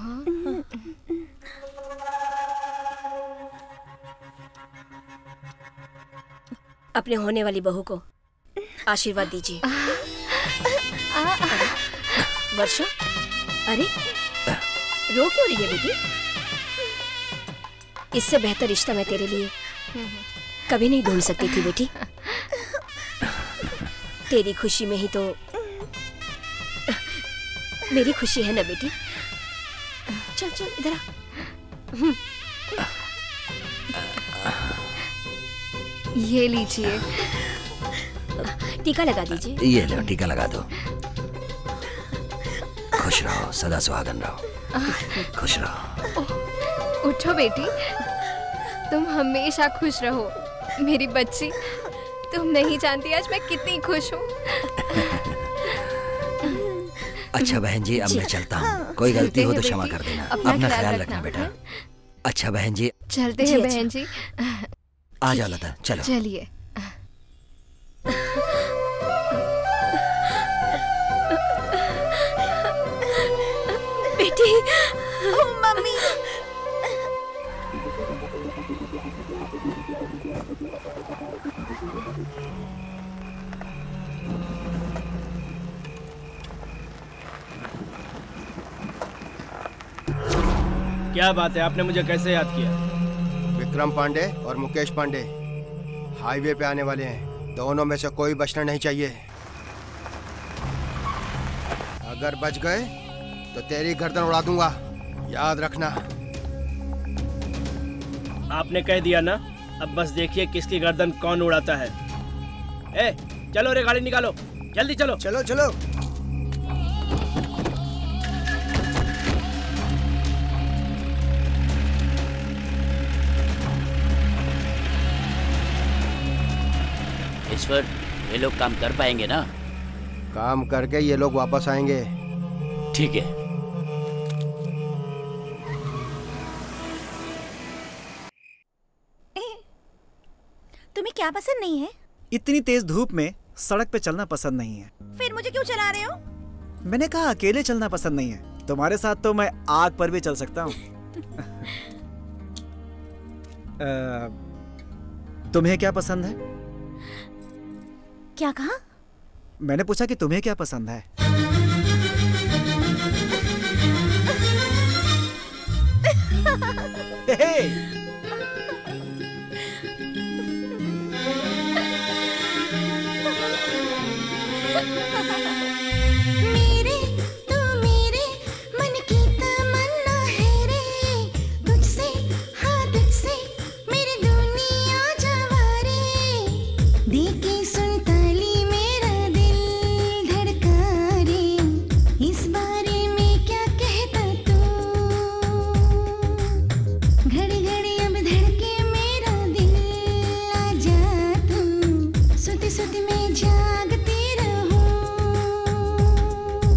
अपने होने वाली बहू को आशीर्वाद दीजिए। वर्षा, अरे रो क्यों रही है बेटी? इससे बेहतर रिश्ता मैं तेरे लिए कभी नहीं ढूंढ सकती थी बेटी। तेरी खुशी में ही तो मेरी खुशी है ना बेटी। चल चल इधर आ। ये लीजिए। टीका लगा दीजिए। ये लो, टीका लगा दो। खुश रहो, सदा सुहागन रहो। खुश रहो। उठो बेटी, तुम हमेशा खुश रहो मेरी बच्ची। तुम नहीं जानती आज मैं कितनी खुश हूँ। अच्छा बहन जी, अब मैं चलता हूँ। कोई गलती हो तो क्षमा कर देना। अपना ख्याल रखना बेटा। अच्छा बहन जी, चलते हैं बहन जी। आ जाओ लता, चलो। चलिए। बेटी। Oh mummy. क्या बात है, आपने मुझे कैसे याद किया? विक्रम पांडे और मुकेश पांडे हाईवे पे आने वाले हैं। दोनों में से कोई बचना नहीं चाहिए। अगर बच गए तो तेरी गर्दन उड़ा दूंगा, याद रखना। आपने कह दिया ना, अब बस देखिए किसकी गर्दन कौन उड़ाता है। ए, चलो रे, गाड़ी निकालो, जल्दी चलो। चलो चलो। ईश्वर, ये लोग काम कर पाएंगे ना? काम करके ये लोग वापस आएंगे। ठीक है। तुम्हें क्या पसंद नहीं है? इतनी तेज धूप में सड़क पे चलना पसंद नहीं है। फिर मुझे क्यों चला रहे हो? मैंने कहा अकेले चलना पसंद नहीं है। तुम्हारे साथ तो मैं आग पर भी चल सकता हूँ। तुम्हें क्या पसंद है? क्या कहा? मैंने पूछा कि तुम्हें क्या पसंद है? हे! मेरे तू मेरे मन की तमन्ना है रे, तुझसे हाँ तुझसे मेरी दुनिया जवारे, देखे सुन ताली मेरा दिल धड़का रे, इस बारे में क्या कहता तू, घड़ी घड़ी अब धड़के मेरा दिल, आजा तू, सोते सोते मैं जागती रहूं,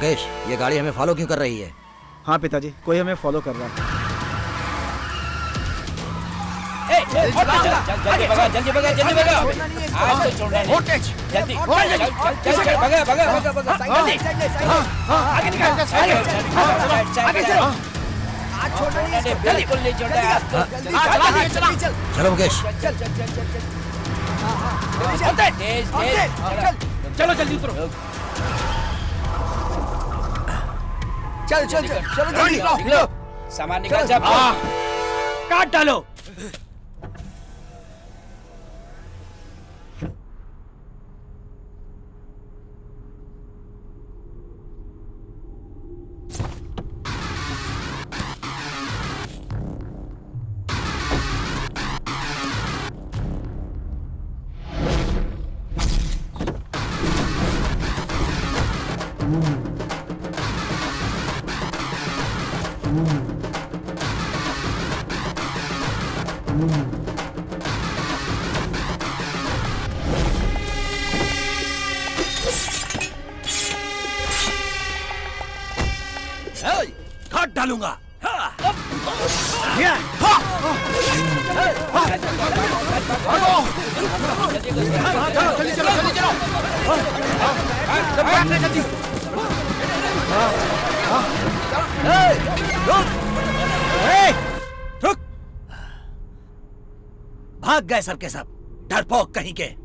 मुकेश, ये गाड़ी हमें फॉलो क्यों कर रही है? हाँ पिताजी, कोई हमें फॉलो कर रहा है। जल्दी भगा, जल्दी भगा, जल्दी भगा। आज तो छोड़ना नहीं। जल्दी, जल्दी भगा, भगा, भगा, भगा। जल्दी, आगे निकल, आगे, आगे चलो। आज छोड़ना नहीं, बिल्कुल नहीं छोड़ना है आज तो। चलो मुकेश। चल, चल, चल, चल, चल। तेज, तेज। चलो जल्दी उतरो। चल चल चल चलो जल्दी निकलो। सामान निकाल जा। काट डालो। काट डालूंगा। जल्दी चलो जल्दी चलो। रुक। भाग गए सबके सब, डरपोक कहीं के।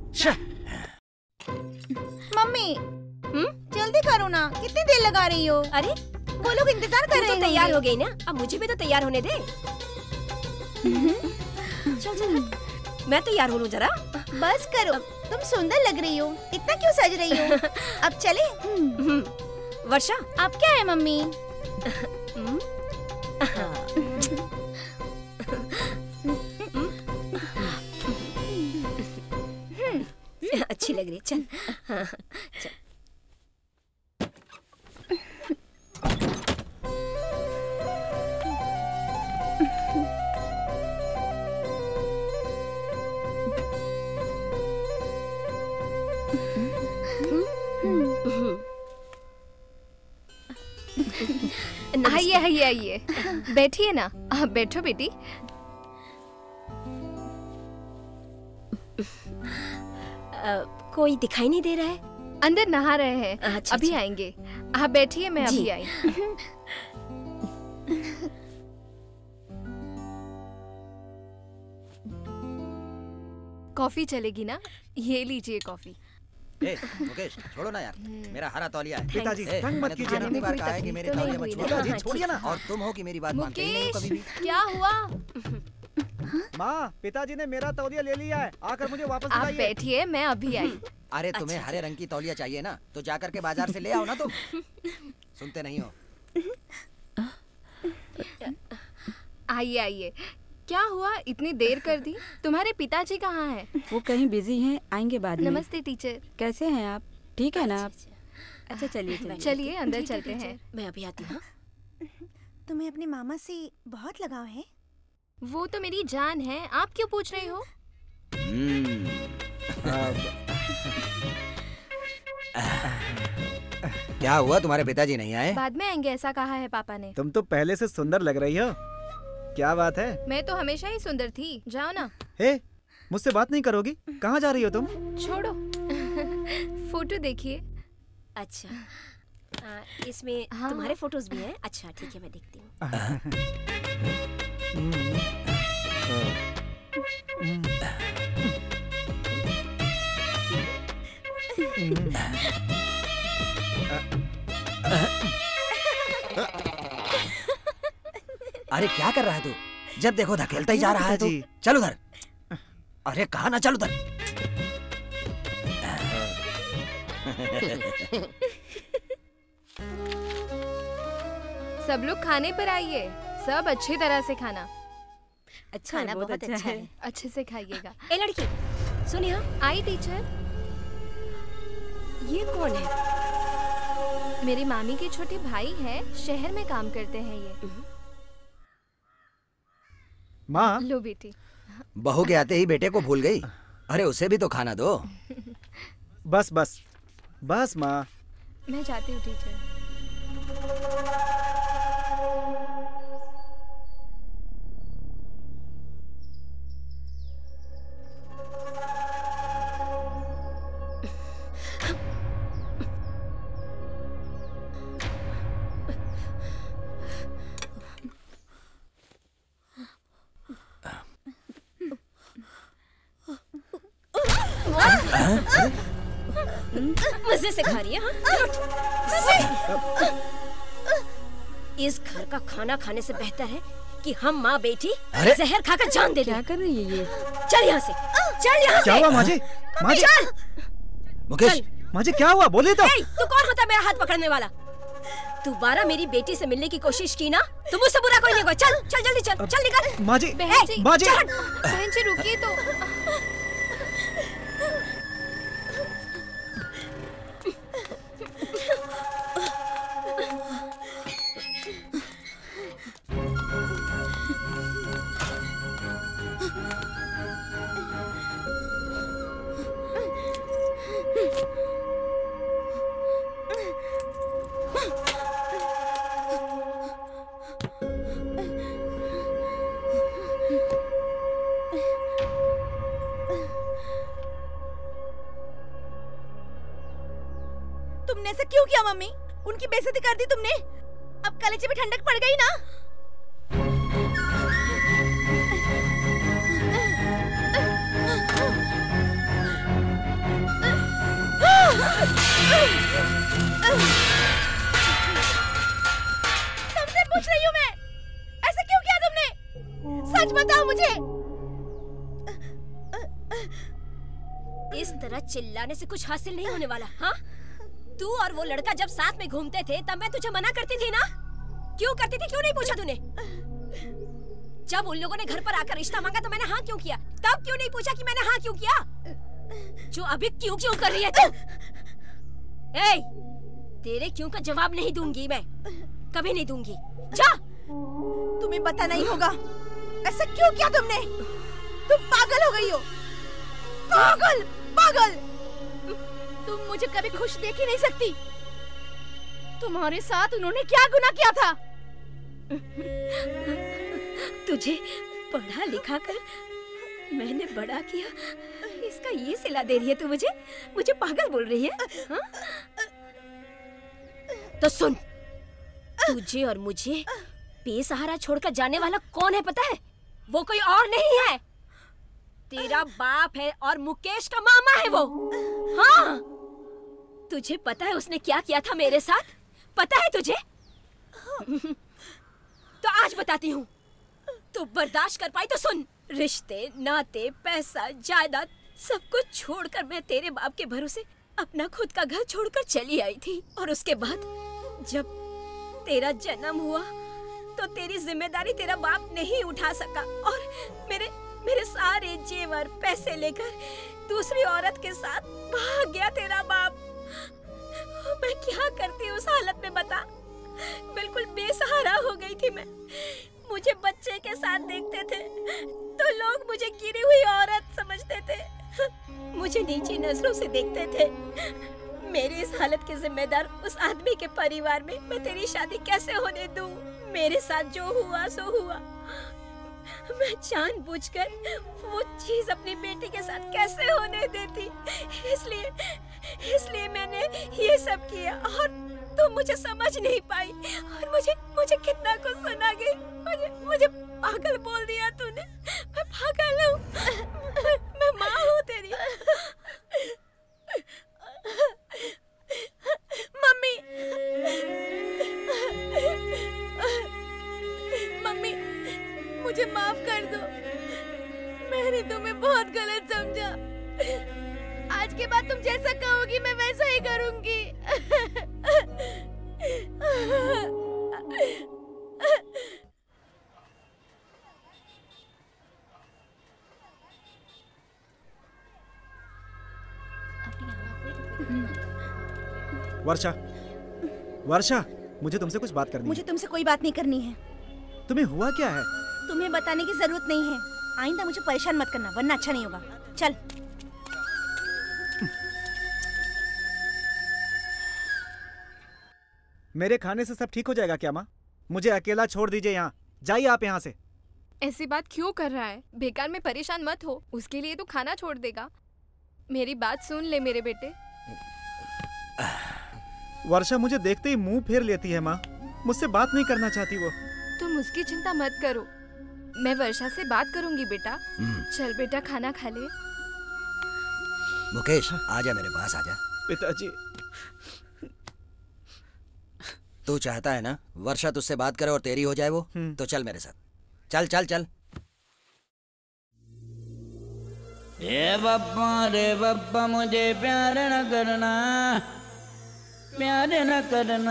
मम्मी, जल्दी करो ना, कितनी देर लगा रही हो? अरे वो लोग इंतजार कर रहे हैं। तो तैयार हो गई ना, अब मुझे भी तो तैयार होने दे। चल चल, मैं तैयार हो लूं जरा। बस करो, तुम सुंदर लग रही हो, इतना क्यों सज रही हो? अब चले। वर्षा, आप क्या है मम्मी? अच्छी लग रही है, चल। हाँ, चल। आइए आइए आइए, बैठिए ना। आप बैठो बेटी। आ, कोई दिखाई नहीं दे रहा है। अंदर नहा रहे हैं। अच्छा, अभी अच्छा। आएंगे। आप बैठिए, मैं अभी आई। कॉफी चलेगी ना? ये लीजिए कॉफी। ए, मुकेश छोड़ो ना यार, मेरा हरा तौलिया है। पिताजी, ए, तंग मत मैंने कीजिए तुम्हें ना। कितनी बार कहा है कि मेरे तौलिए मत छुओ। पिताजी, छोड़िए ना। और तुम हो कि मेरी बात मानते ही नहीं हो कभी भी। क्या हुआ? माँ, पिताजी ने मेरा तौलिया ले लिया है, आकर मुझे वापस आप दिलाइए। बैठिए, मैं अभी आई। अरे तुम्हें हरे रंग की तौलिया चाहिए ना, तो जाकर के बाजार से ले आओ ना तुम। सुनते नहीं हो। आइए आइए, क्या हुआ, इतनी देर कर दी? तुम्हारे पिताजी कहाँ हैं? वो कहीं बिजी हैं, आएंगे बाद में। नमस्ते टीचर। कैसे हैं आप? ठीक है ना आप? अच्छा चलिए चलिए अंदर चलते हैं। मैं अभी आती हूँ। तुम्हें अपने मामा से बहुत लगाव है? वो तो मेरी जान है, आप क्यों पूछ रही हो? क्या हुआ, तुम्हारे पिताजी नहीं आए? बाद में आएंगे ऐसा कहा है पापा ने। तुम तो पहले से सुंदर लग रही हो। क्या बात है? मैं तो हमेशा ही सुंदर थी। जाओ ना। हे, मुझसे बात नहीं करोगी? कहाँ जा रही हो तुम? छोड़ो। फोटो देखिए। अच्छा, आ, इसमें हाँ। तुम्हारे फोटोज भी हैं? अच्छा ठीक है, मैं देखती हूँ। अरे क्या कर रहा है तू? जब देखो धकेलता ही जा रहा है तू। चल उधर। अरे कहा ना, चल उधर। सब लोग खाने पर आइए, सब अच्छी तरह से खाना। अच्छा, खाना बहुत अच्छा है। अच्छे से खाइएगा। ए लड़की, सुन यहाँ। आई टीचर। ये कौन है? मेरी मामी के छोटे भाई हैं, शहर में काम करते हैं ये। माँ, लो बेटी। बहू के आते ही बेटे को भूल गई। अरे उसे भी तो खाना दो। बस बस बस माँ। मैं जाती हूँ टीचर। मजे से खा रही है? इस घर का खाना खाने से बेहतर है कि हम माँ बेटी जहर खाकर जान दे। क्या कर रही है ये? चल यहाँ से, चल यहाँ से। क्या हुआ माजी? माजी, मुकेश, माजी क्या हुआ? बोलिए तो। तू कौन होता है मेरा हाथ पकड़ने वाला? दोबारा मेरी बेटी से मिलने की कोशिश की ना तो मुझसे बुरा कोई नहीं होगा। चल चल जल्दी चल, चल निकल। माजी, बहन जी, माजी, बहन जी रुकिए तो। तुमने ऐसा क्यों किया मम्मी? उनकी बेइज्जती कर दी तुमने। अब कलेजे में ठंडक पड़ गई ना। तुमसे पूछ रही हूँ मैं, ऐसा क्यों किया तुमने? सच बताओ मुझे। इस तरह चिल्लाने से कुछ हासिल नहीं होने वाला। हाँ, तू और वो लड़का जब साथ में घूमते थे तब मैं तुझे मना करती थी ना? क्यों करती थी? क्यों नहीं पूछा तूने? जब उन लोगों ने घर पर आकर रिश्ता मांगा तो मैंने हाँ क्यों किया? तब क्यों नहीं पूछा कि मैंने हाँ क्यों किया? जो अभी क्यों क्यों कर रही है तू? ए, तेरे क्यों का जवाब नहीं दूंगी मैं, कभी नहीं दूंगी। जा। तुम्हें पता नहीं होगा ऐसा क्यों किया तुमने? तुम पागल हो गई हो, पागल पागल। तुम मुझे कभी खुश देख ही नहीं सकती। तुम्हारे साथ उन्होंने क्या गुनाह किया था? तुझे पढ़ा लिखा कर मैंने बड़ा किया, इसका ये सिला दे रही है तू मुझे? मुझे पागल बोल रही है? हा? तो सुन, तुझे और मुझे बेसहारा छोड़कर जाने वाला कौन है पता है? वो कोई और नहीं है, तेरा बाप है और मुकेश का मामा है वो। हाँ, तुझे पता है उसने क्या किया था मेरे साथ? पता है तुझे? तो आज बताती हूँ। तू बर्दाश्त कर पाई तो सुन। रिश्ते, नाते, पैसा, जायदाद सब कुछ छोड़कर मैं तेरे बाप के भरोसे अपना खुद का घर छोड़कर चली आई थी। और उसके बाद जब तेरा जन्म हुआ तो तेरी जिम्मेदारी तेरा बाप नहीं उठा सका और मेरे मेरे सारे जेवर पैसे लेकर दूसरी औरत के साथ भाग गया तेरा बाप। मैं क्या करती उस हालत में बता? बिल्कुल बेसहारा हो गई थी मैं। मुझे बच्चे के साथ देखते थे तो लोग मुझे गिरी हुई औरत समझते थे, मुझे नीची नजरों से देखते थे। मेरी इस हालत के जिम्मेदार उस आदमी के परिवार में मैं तेरी शादी कैसे होने दूं? मेरे साथ जो हुआ सो हुआ। मैं जानबूझकर वो चीज अपनी बेटी के साथ कैसे होने देती? इसलिए इसलिए मैंने ये सब किया और तुम मुझे समझ नहीं पाई और मुझे मुझे कितना कुछ सुना गई। मुझे मुझे पागल बोल दिया तूने। मैं पागल हूँ, मैं माँ हूँ तेरी। मम्मी, मम्मी मुझे माफ कर दो। मैंने तुम्हें बहुत गलत समझा। आज के बाद तुम जैसा कहोगी मैं वैसा ही करूंगी। वर्षा, वर्षा, मुझे तुमसे कुछ बात करनी मुझे है। तुमसे कोई बात नहीं करनी है। तुम्हें हुआ क्या है? तुम्हें बताने की जरूरत नहीं है। आइंदा मुझे परेशान मत करना वरना अच्छा नहीं होगा। चल। मेरे खाने से सब ठीक हो जाएगा क्या माँ? मुझे अकेला छोड़ दीजिए यहाँ। जाइए आप यहाँ से। ऐसी बात क्यों कर रहा है? बेकार में परेशान मत हो, उसके लिए तो खाना छोड़ देगा। मेरी बात सुन ले मेरे बेटे। वर्षा मुझे देखते ही मुंह फेर लेती है माँ। मुझसे बात नहीं करना चाहती वो। तुम उसकी चिंता मत करो, मैं वर्षा से बात करूंगी बेटा। चल बेटा खाना खा ले। मुकेश आजा मेरे पास आजा। पिताजी तू चाहता है ना वर्षा तुझसे बात करे और तेरी हो जाए वो, तो चल मेरे साथ, चल चल चल। ए बप्पा रे बप्पा मुझे प्यार न करना, प्यार न करना।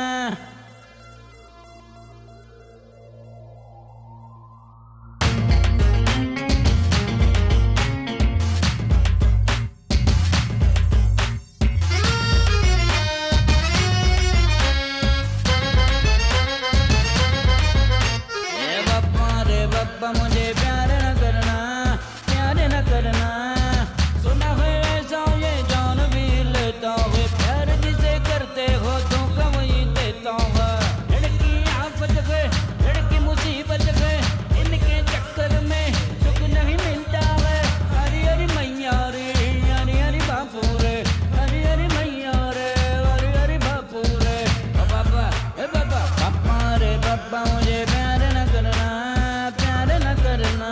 मुझे प्यार न करना, प्यार न करना। सुना है ऐसा ये जान भी लेता हूँ, प्यार जिसे करते हो धोखा वही देता हूँ। लड़की आफत है, लड़की मुसीबत है, इनके चक्कर में सुख नहीं मिलता है। हरी हरी मैया रे, हरी हरी बापू रे, हरी हरी मैया रे, हरी हरी बापू रे। बाबा ए बाबा पापा रे बाबा मुझे प्यार न करना, करना।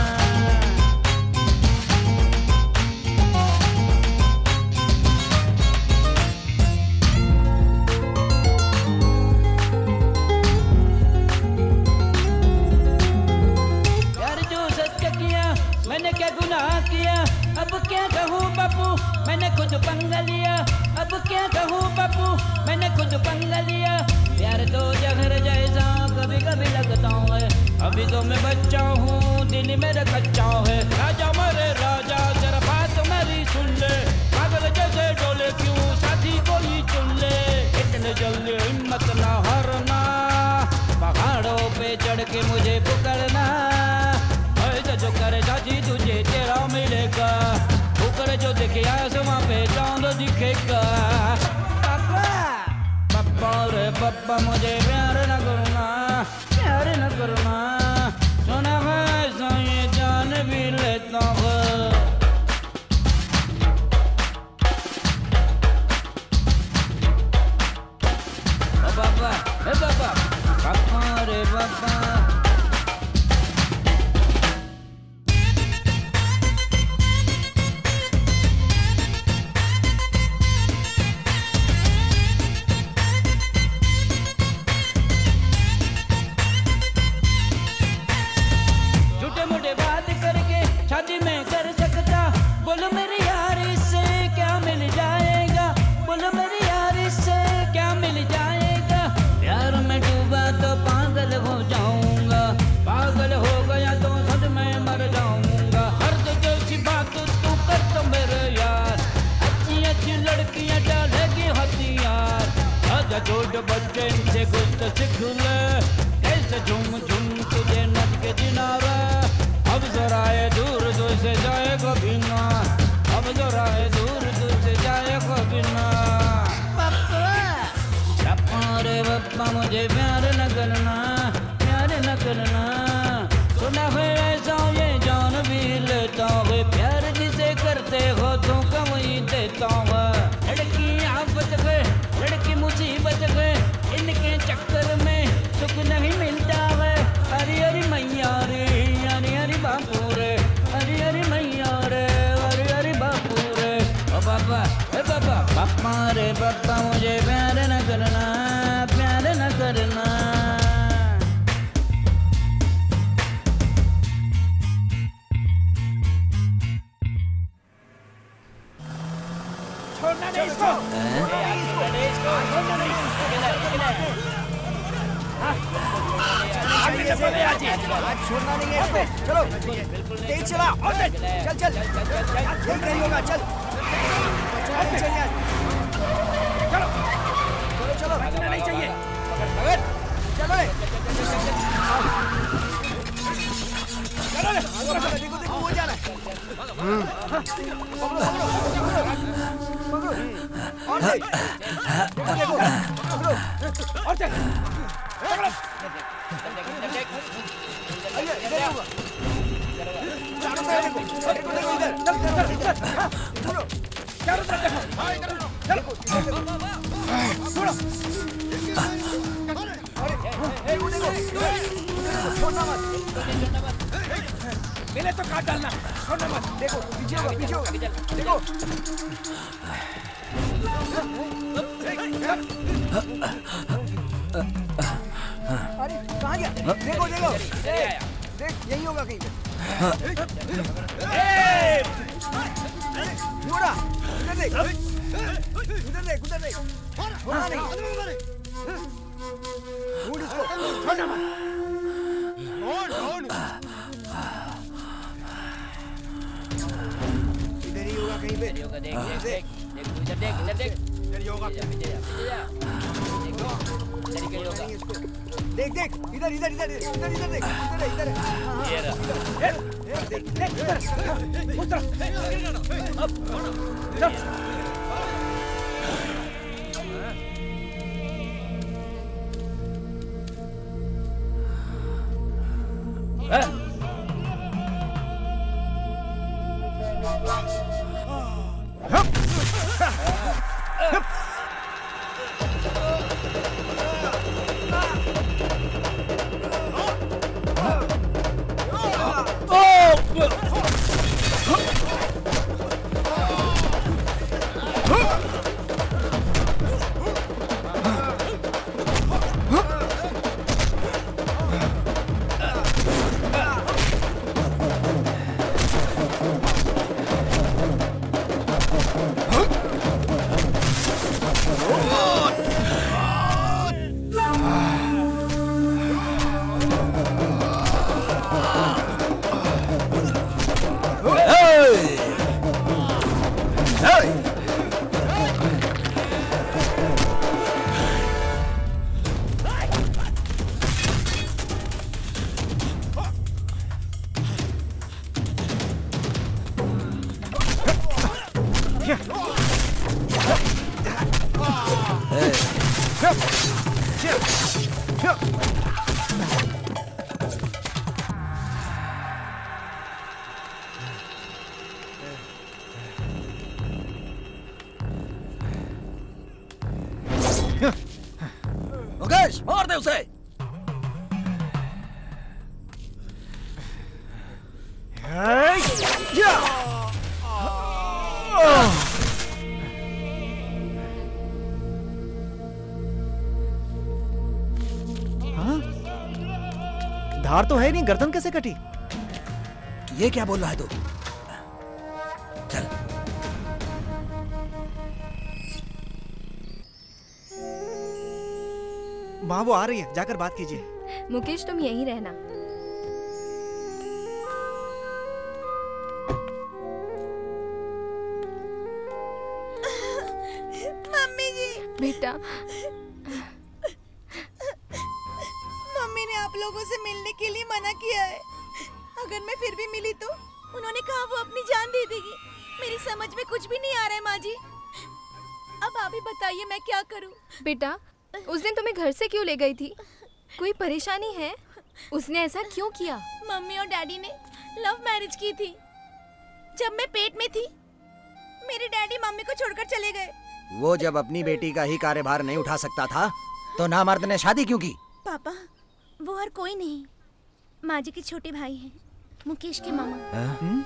यार जो सच किया मैंने क्या गुनाह किया, अब क्या कहूँ बापू मैंने खुद पंगा लिया। अब क्या कहूँ बापू मैंने खुद पंगा लिया। यार तो जहर जैसा कभी कभी लगता है, अभी तो मैं बच्चा हूँ दिल मेरा कच्चा है। राजा मेरे राजा जरा बात मेरी सुन ले, पागल जैसे डोले क्यों साथी कोई चुन ले। इतने जल्दी हिम्मत ना हारना, पहाड़ों पे चढ़ के मुझे पकड़ना। ऐसा जो करे चाची तुझे तेरा मिलेगा, ऊपर जो दिखे आसमां पे चांद दिखेगा। पापा पापा रे पापा मुझे प्यार न करना, प्यार न करना। सुना है ऐसा ये जान भी लेता हूँ। बाबा हे बाबा पापा रे बाबा। शादी में कर सकता, बोलो मेरी यार इससे क्या मिल जाएगा, बोलो मेरी यार इससे क्या मिल जाएगा। प्यार में डूबा तो पागल हो जाऊंगा, पागल हो गया तो सद में मर जाऊंगा। हर जैसी बात तू कर तो मेरे यार, अच्छी अच्छी लड़कियां डालेगी हथियार। आजा छोटे बच्चे इनसे कुछ सीख ले, कैसे झूम झूम तुझे नच के दिनारा। अब जरा है दूर तुझसे जाए कभी ना, अब जरा है दूर तुझसे जाए कभी ना। पापा पापा रे पापा मुझे प्यार न करना, प्यार न करना। सुना है ऐसा ये जान भी लेता हूँ, प्यार जिसे करते हो धोखा वही देता हूँ। लड़की आफत है, लड़की मुसीबत है, इनके चक्कर में सुख नहीं मिलता है। हरी हरी मैया रे, हरी हरी बापू रे, हरी हरी मैया रे, हरी हरी बापू रे। ओ बाबा ए बाबा पापा रे पापा मुझे प्यार न करना, प्यार न करना। छोड़ना नहीं इसको, छोड़ना नहीं इसको। छोड़ना नहीं है इसको, चलो तेज चला, चल चल चल नहीं होगा, चल चल चल यार, चलो चलो चलो भागना नहीं चाहिए, चलो रे चलो रे, देखो देखो वो जा रहा है। और देखो देखो और चल मिले तो काट डालना, छोड़ना मत। देखो पीछे होगा, पीछे होगा, देखो। अरे कहाँ गया? देखो देखो, देख यही होगा कहीं पे। घोड़ा, उधर देख, उधर देख, उधर देख, घोड़ा नहीं। ढूंढ इसको, छोड़ना मत। ढूंढ, ढूंढ। इधर ही होगा कहीं पे। इधर ही होगा, देख, देख, देख, देख, इधर देख, इधर देख। इधर ही होगा। पीछे जा, पीछे जा। देखो, इधर ही कहीं होगा। देख, देख, इधर, इधर, इधर, इधर, इधर देख, इधर है, इधर है। ये रहा। देख, देख, देख, इधर, उस तरफ। अब, चल। मुकेश, मार दे उसे। हाँ? धार तो है नहीं, गर्दन कैसे कटी? ये क्या बोल रहा है तू? चल। माँ वो आ रही है, जाकर बात कीजिए। मुकेश तुम यहीं रहना। मम्मी जी। बेटा। मम्मी ने आप लोगों से मिलने के लिए मना किया है। अगर मैं फिर भी मिली तो उन्होंने कहा वो अपनी जान दे देगी। मेरी समझ में कुछ भी नहीं आ रहा है माँ जी। अब आप ही बताइए मैं क्या करूं? बेटा उस दिन तुम्हें घर से क्यों ले गई थी? कोई परेशानी है? उसने ऐसा क्यों किया? मम्मी और डैडी ने लव मैरिज की थी। जब मैं पेट में थी मेरे डैडी मम्मी को छोड़कर चले गए। वो जब अपनी बेटी का ही कार्यभार नहीं उठा सकता था तो नामर्द ने शादी क्यों की? पापा वो और कोई नहीं, माँ जी के छोटे भाई हैं, मुकेश के मामा। हाँ?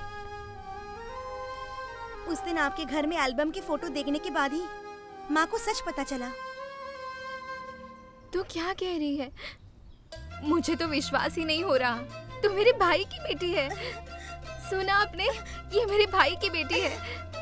उस दिन आपके घर में एल्बम की फोटो देखने के बाद ही माँ को सच पता चला। तू क्या कह रही है? मुझे तो विश्वास ही नहीं हो रहा। तू मेरे भाई की बेटी है। सुना आपने? ये मेरे भाई की बेटी है।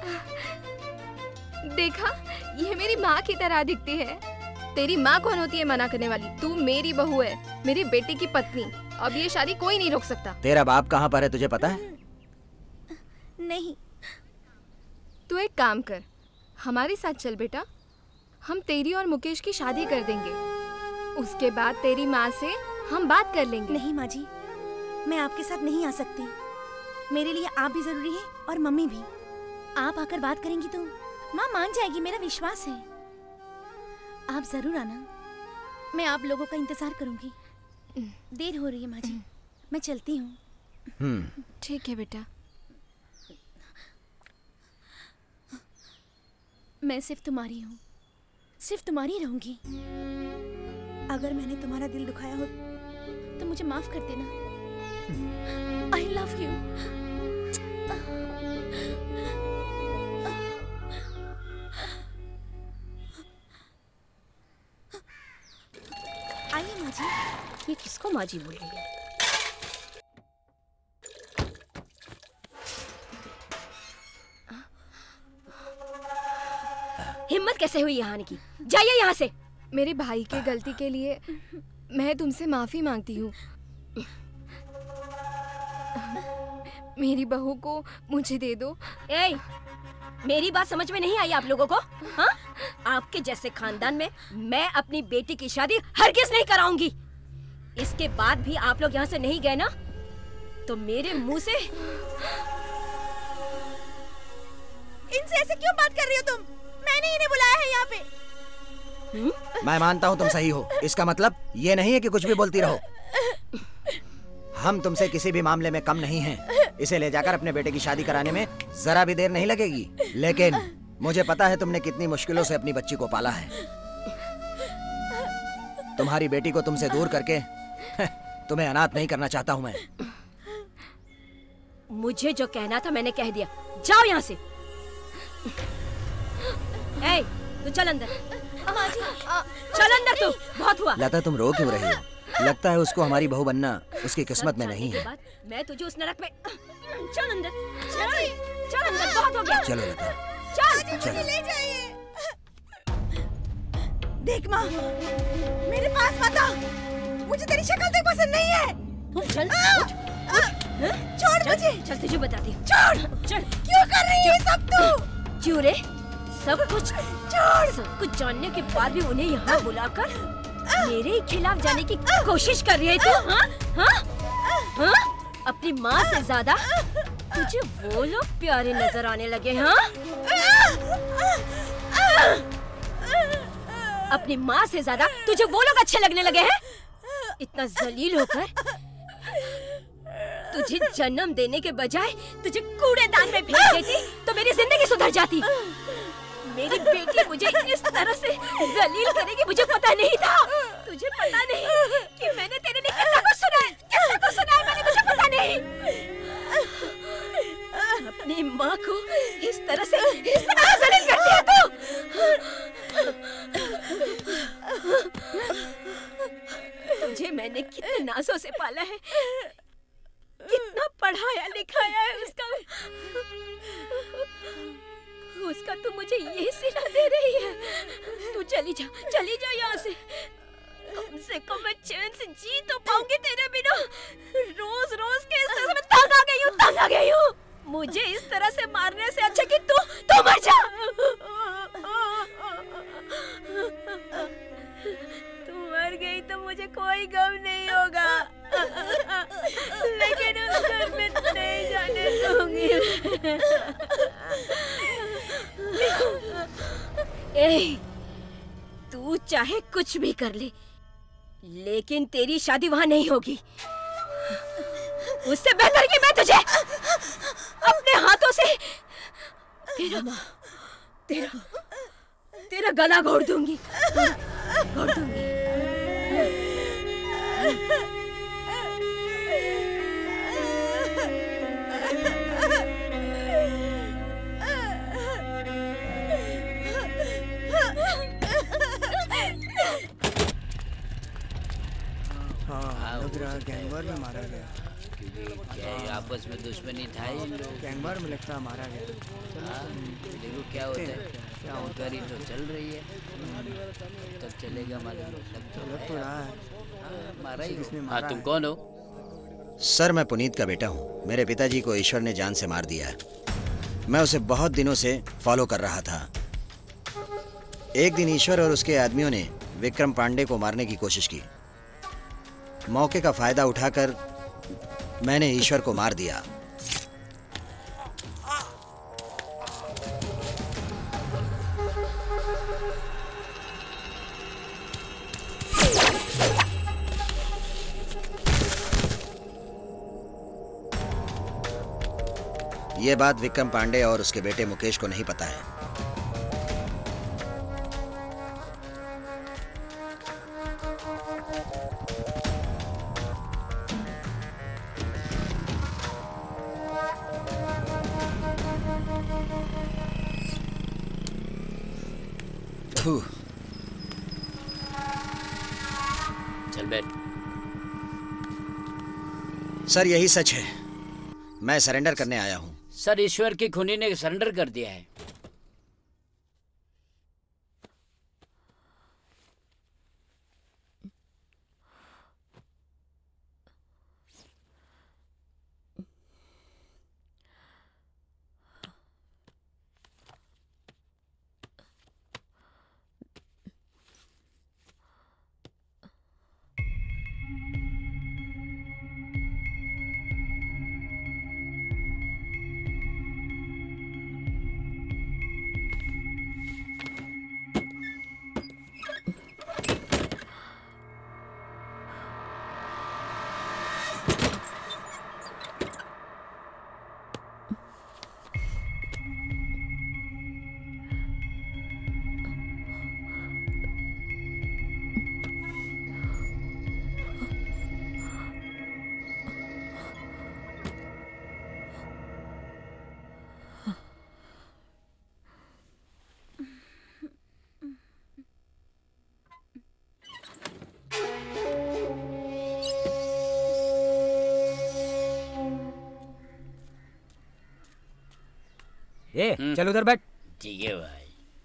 देखा, ये मेरी माँ की तरह दिखती है। तेरी माँ कौन होती है मना करने वाली? तू मेरी बहू है, मेरी बेटी की पत्नी। अब ये शादी कोई नहीं रोक सकता। तेरा बाप कहाँ पर है तुझे पता है? नहीं। तू एक काम कर, हमारे साथ चल बेटा। हम तेरी और मुकेश की शादी कर देंगे। उसके बाद तेरी माँ से हम बात कर लेंगे। नहीं माँ जी, मैं आपके साथ नहीं आ सकती। मेरे लिए आप भी जरूरी है और मम्मी भी। आप आकर बात करेंगी तो माँ मान जाएगी, मेरा विश्वास है। आप जरूर आना, मैं आप लोगों का इंतजार करूंगी। देर हो रही है माँ जी, मैं चलती हूँ। ठीक है बेटा। मैं सिर्फ तुम्हारी हूँ, सिर्फ तुम्हारी रहूंगी। अगर मैंने तुम्हारा दिल दुखाया हो तो मुझे माफ कर देना। I love you. आइए माँ जी। ये किसको माँ जी बोल रही है? हिम्मत कैसे हुई यहाँ आने की? जाइए यहाँ से। मेरे भाई के गलती के लिए मैं तुमसे माफी मांगती हूँ। मेरी बहू को मुझे दे दो। ए, मेरी बात समझ में नहीं आई आप लोगों को? हाँ? आपके जैसे खानदान में मैं अपनी बेटी की शादी हरगिज नहीं कराऊंगी। इसके बाद भी आप लोग यहाँ से नहीं गए ना, तो मेरे मुंह से। इनसे ऐसे क्यों बात कर रही हो तुम? मैंने इन्हें बुलाया है यहाँ पे। हुँ? मैं मानता हूँ तुम सही हो। इसका मतलब ये नहीं है कि कुछ भी बोलती रहो। हम तुमसे किसी भी मामले में कम नहीं हैं। इसे ले जाकर अपने बेटे की शादी कराने में जरा भी देर नहीं लगेगी। लेकिन मुझे पता है तुमने कितनी मुश्किलों से अपनी बच्ची को पाला है। तुम्हारी बेटी को तुमसे दूर करके तुम्हें अनाथ नहीं करना चाहता हूँ मैं। मुझे जो कहना था मैंने कह दिया। जाओ यहाँ से। ए, तू चल अंदर। माँ जी, चल अंदर तू। बहुत हुआ। लता तुम रो क्यों रही हो? लगता है उसको हमारी बहू बनना उसकी किस्मत में नहीं है। मैं तुझे उस नरक में। चल अंदर। चल, चल अंदर। बहुत हो गया। चलो लता। चल, मुझे ले जाइए। देख माँ, मेरे पास मत आ। मुझे तेरी शक्ल देख पसंद नहीं है। चल, छोड़ मुझे। चल तुझे बताती हूँ। छोड़। चल। क्यों कर रही है सब तू? क्यों रे? सब कुछ छोड़। सब कुछ जानने के बाद भी उन्हें यहाँ बुलाकर मेरे खिलाफ जाने की कोशिश कर रही है तू? हाँ? हाँ? हाँ? अपनी माँ से ज्यादा तुझे वो लोग प्यारे नजर आने लगे? हाँ? अपनी माँ से ज्यादा तुझे वो लोग अच्छे लगने लगे हैं? इतना जलील होकर तुझे जन्म देने के बजाय तुझे कूड़ेदान में फेंक देती तो मेरी जिंदगी सुधर जाती। मेरी बेटी मुझे इस तरह से जलील करेगी मुझे पता नहीं था। तुझे पता नहीं कि मैंने तेरे लिए कितना कुछ सुना है, कितना कुछ सुना है मैंने, मुझे पता नहीं। अपनी माँ को इस तरह से इस तरह से जलील करती है तू। तुझे मैंने कितने नाजों से पाला है, कितना पढ़ाया लिखाया है उसका उसका तू मुझे ये सिला दे रही है। तू चली जा, चली जा यहाँ से। कम से कम मैं चैन से जी तो पाऊंगी तेरे बिना। रोज रोज के इस तरह से मैं तंग आ गई हूँ, तंग आ गई हूँ। मुझे इस तरह से मारने से अच्छा कि तू तू मर जा। तू मर गई तो मुझे कोई गम नहीं होगा, लेकिन उस घर में नहीं जाने दूंगी। ए, तू चाहे कुछ भी कर ले, लेकिन तेरी शादी वहां नहीं होगी। उससे बेहतर कि मैं तुझे अपने हाथों से तेरा तेरा तेरा गला घोट दूंगी, घोट दूंगी। हाँ, लग रहा गैंगवार में मारा गया। क्या ये आपस में दुश्मनी था ही लोग? गैंगवार में लगता मारा गया। हाँ, देखो क्या होता है, क्या होता ही तो चल रही है। तब चलेगा मालूम लग तो लग तो रहा है। हाँ, मारा ही किसने हाँ, मारा तुम है? कौन हो? सर मैं पुनीत का बेटा हूँ। मेरे पिताजी को ईश्वर ने जान से मार दिया है। मैं उसे बहुत दिनों से फॉलो कर रहा था। एक दिन ईश्वर और उसके आदमियों ने विक्रम पांडे को मारने की कोशिश की। मौके का फायदा उठाकर मैंने ईश्वर को मार दिया। यह बात विक्रम पांडे और उसके बेटे मुकेश को नहीं पता है। थू। चल बैठ। सर यही सच है, मैं सरेंडर करने आया हूँ। सर ईश्वर की खूनी ने सरेंडर कर दिया है। ए, चल उधर बैठ। ठीक है भाई।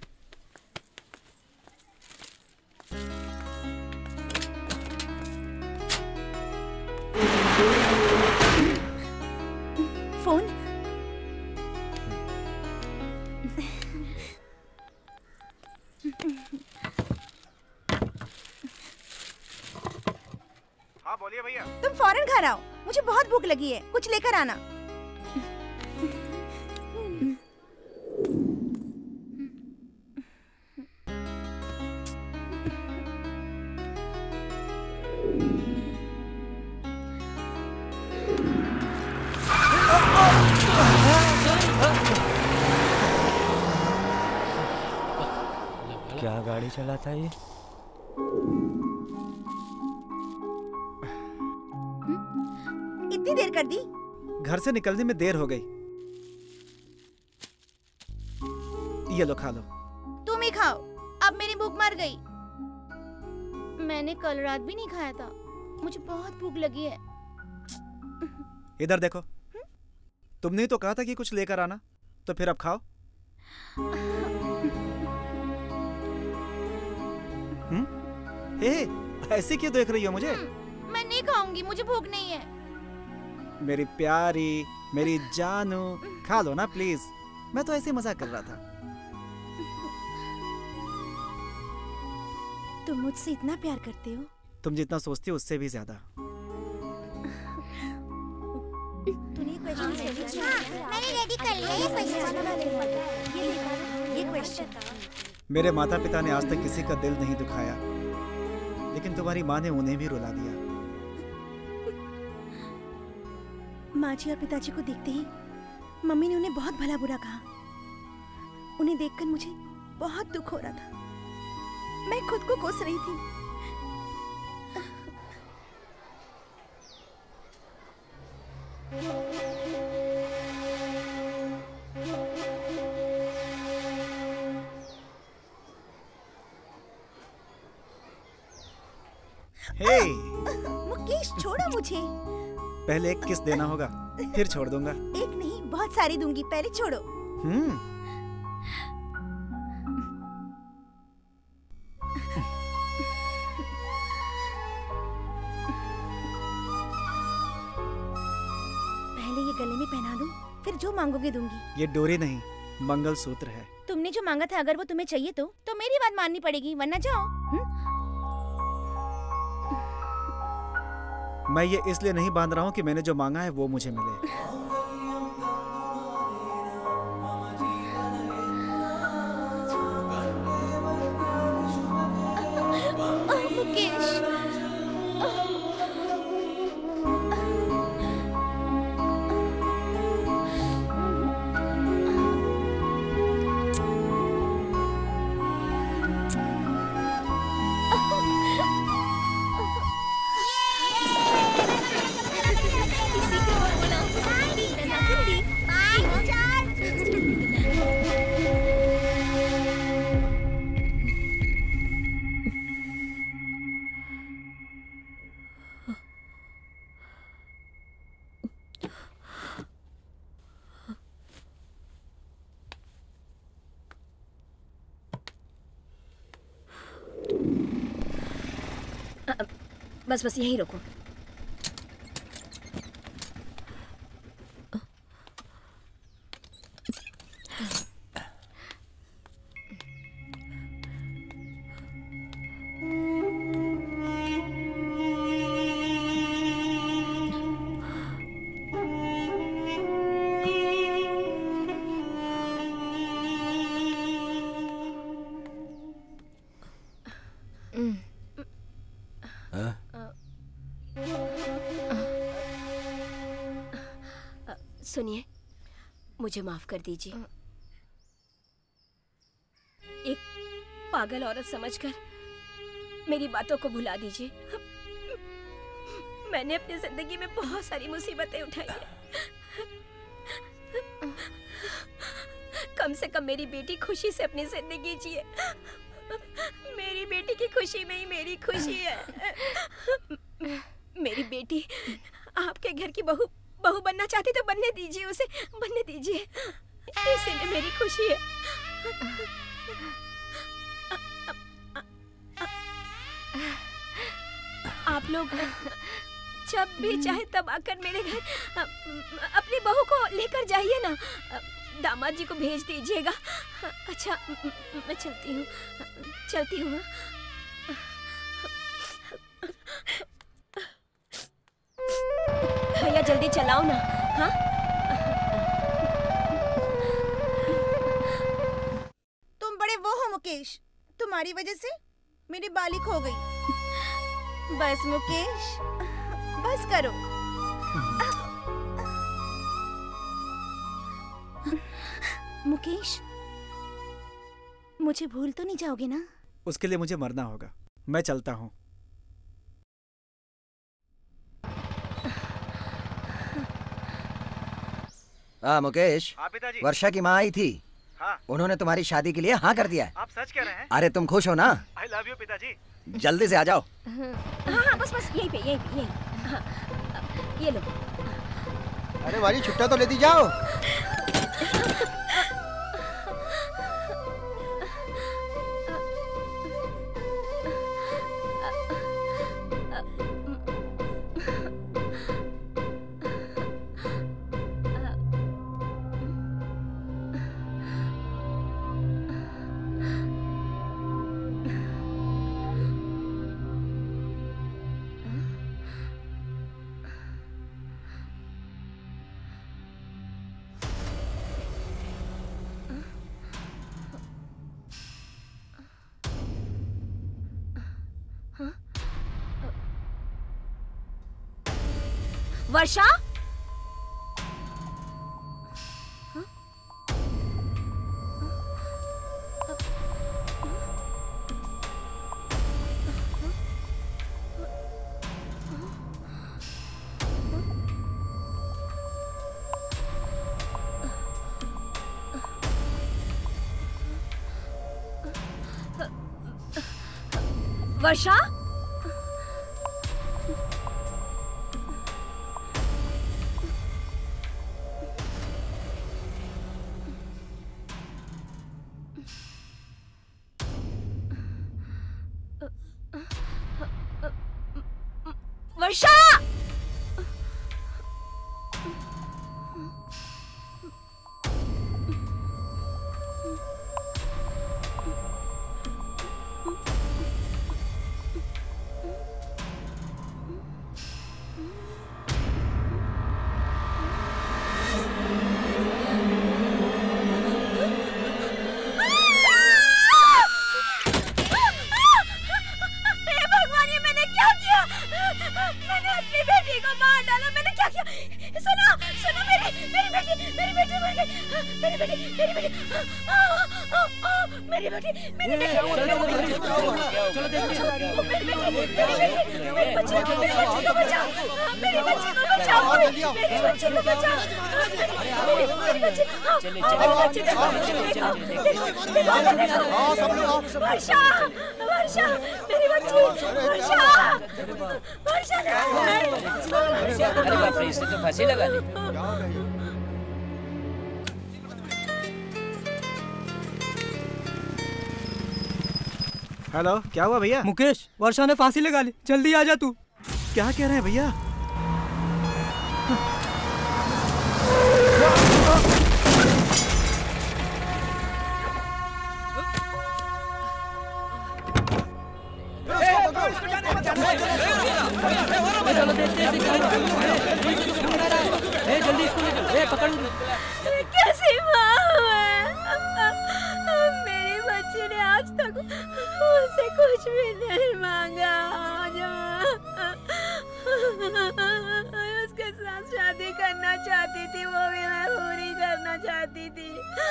फोन। हाँ बोलिए भैया। तुम फौरन घर आओ, मुझे बहुत भूख लगी है, कुछ लेकर आना। क्या गाड़ी चलाता है ये? इतनी देर कर दी? घर से निकलने में देर हो गई। ये लो खा लो। तुम ही खाओ, अब मेरी भूख मर गई। मैंने कल रात भी नहीं खाया था, मुझे बहुत भूख लगी है। इधर देखो, तुमने तो कहा था कि कुछ लेकर आना, तो फिर अब खाओ। हम्म? ए, ऐसे क्यों देख रही हो मुझे? मैं नहीं खाऊंगी, मुझे भूख नहीं है। मेरी प्यारी, मेरी जानू, खा लो ना प्लीज। मैं तो ऐसे मजाक कर रहा था। तुम मुझसे इतना प्यार करते हो? तुम जितना सोचती हो उससे भी ज्यादा। तूने क्वेश्चन मैंने रेडी कर लिया ये क्वेश्चन। ये क्वेश्चन मेरे माता पिता ने आज तक किसी का दिल नहीं दुखाया, लेकिन तुम्हारी माँ ने उन्हें भी रुला दिया। माँ जी और पिताजी को देखते ही मम्मी ने उन्हें बहुत भला बुरा कहा। उन्हें देखकर मुझे बहुत दुख हो रहा था। मैं खुद को कोस रही थी। हे, मुकेश छोड़ो मुझे। पहले एक किस देना होगा, फिर छोड़ दूंगा। एक नहीं, बहुत सारी दूंगी, पहले छोड़ो। हम्म। पहले ये गले में पहना दूं, फिर जो मांगोगे दूंगी। ये डोरी नहीं, मंगलसूत्र है। तुमने जो मांगा था अगर वो तुम्हें चाहिए तो तो मेरी बात माननी पड़ेगी, वरना जाओ। हुँ? मैं ये इसलिए नहीं बांध रहा हूँ कि मैंने जो मांगा है वो मुझे मिले। मुकेश बस बस यहीं रुको। सुनिए, मुझे माफ कर दीजिए। एक पागल औरत समझकर मेरी बातों को भुला दीजिए। मैंने अपनी जिंदगी में बहुत सारी मुसीबतें उठाई हैं। कम से कम मेरी बेटी खुशी से अपनी जिंदगी जिए। मेरी बेटी की खुशी में ही मेरी खुशी है। मेरी बेटी आपके घर की बहू बहू बनना चाहती तो बनने दीजिए, उसे बनने दीजिए। इसीलिए मेरी खुशी है। आप लोग जब भी चाहे तब आकर मेरे घर अपनी बहू को लेकर जाइए ना। दामाद जी को भेज दीजिएगा। अच्छा, मैं चलती हूँ चलती हूँ। भैया जल्दी चलाओ ना। हाँ, तुम बड़े वो हो मुकेश, तुम्हारी वजह से मेरी बाली खो गई। बस मुकेश, बस करो। मुकेश, मुझे भूल तो नहीं जाओगे ना? उसके लिए मुझे मरना होगा। मैं चलता हूँ। हाँ मुकेश, हाँ पिताजी। वर्षा की माँ आई थी। हाँ। उन्होंने तुम्हारी शादी के लिए हाँ कर दिया है। आप सच कह रहे हैं? अरे तुम खुश हो ना? आई लव यू पिताजी। जल्दी से आ जाओ। हाँ हाँ, बस बस यहीं पे यहीं पे यहीं। हाँ, ये लो। अरे वाली छुट्टा तो लेती जाओ। वर्षा, वर्षा, वर्षा, फांसी लगा ली। हेलो, क्या हुआ भैया? मुकेश, वर्षा ने फांसी लगा ली, जल्दी आ जा तू। क्या कह रहे हैं भैया? जल्दी इसको ले चलो, पकड़। कैसी माँ है? मेरी बच्ची ने आज तक मुझसे कुछ भी नहीं मांगा। उसके साथ शादी करना चाहती थी, वो भी मैं पूरी करना चाहती थी।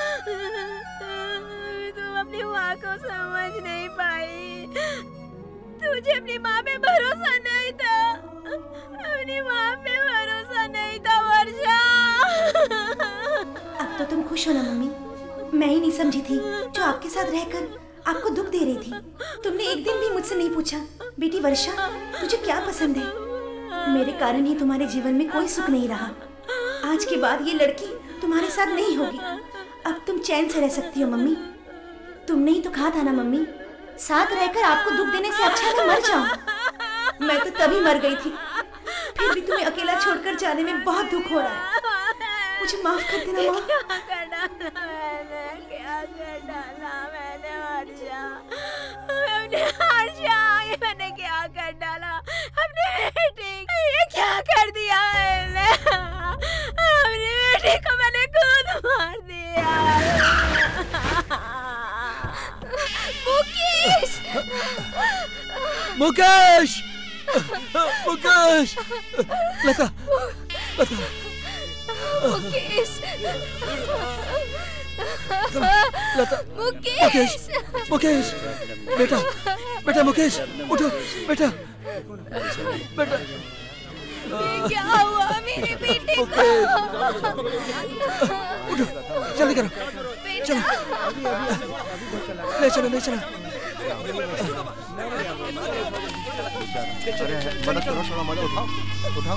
तुम अपनी माँ को समझ नहीं पाई। तुझे अपनी माँ पे भरोसा नहीं था, अपनी माँ पे भरोसा नहीं था वर्षा। अब तो तुम खुश हो ना मम्मी? मैं ही नहीं समझी थी जो आपके साथ रहकर आपको दुख दे रही थी। तुमने एक दिन भी मुझसे नहीं पूछा बेटी वर्षा तुझे क्या पसंद है। मेरे कारण ही तुम्हारे जीवन में कोई सुख नहीं रहा। आज के बाद ये लड़की तुम्हारे साथ नहीं होगी। अब तुम चैन से रह सकती हो मम्मी। तुमने ही तो कहा था ना मम्मी, साथ रहकर आपको दुख देने से अच्छा मैं मर जाऊं। मैं तो तभी मर गई थी, फिर भी तुम्हें अकेला छोड़कर जाने में बहुत दुख हो रहा है। मुझे माफ कर देना माँ। क्या कर डाला मैंने, क्या कर डाला मैंने वर्षा, अपने वर्षा, ये मैंने क्या कर डाला अपने बेटे, ये क्या कर दिया मैंने, अपनी बेटी को मैंने खुद मार दिया। मुकेश, मुकेश, मुकेश, लता, लता, मुकेश, लता, मुकेश, मुकेश, बेटा, बेटा मुकेश, उठो, बेटा, बेटा, क्या हुआ मेरे बेटे को? उठो, जल्दी करो, चलो, ले चलो, ले चलो। अरे मदद करो, थोड़ा मदद उठाओ, उठाओ।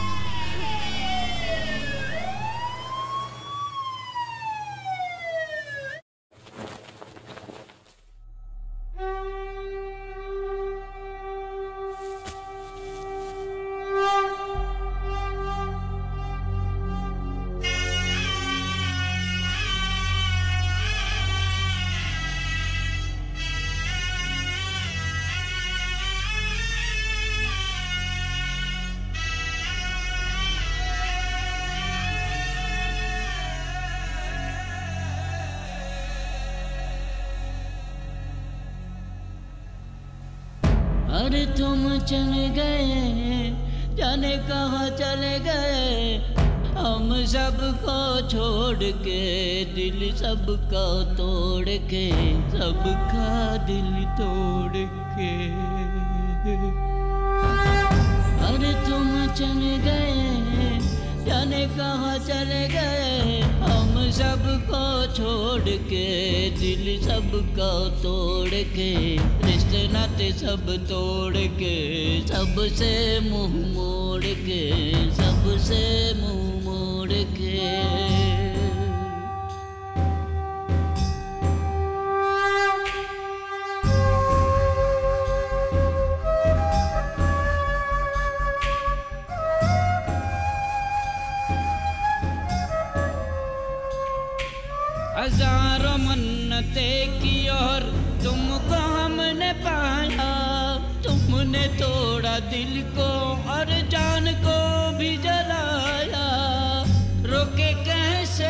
अरे तुम चले गए, जाने कहाँ चले गए, हम सबको छोड़ के, दिल सबका तोड़ के, सबका दिल तोड़ के। अरे तुम चले गए, जाने कहाँ चले गए, हम सबको छोड़ के, दिल सबका तोड़ के, रिश्ते नाते सब तोड़ के, सबसे मुंह मोड़ के, सबसे मुंह मोड़ के। हजारों मन्नते की और तुमको हमने पाया, तुमने तोड़ा दिल को और जान को भी जलाया, रोके कैसे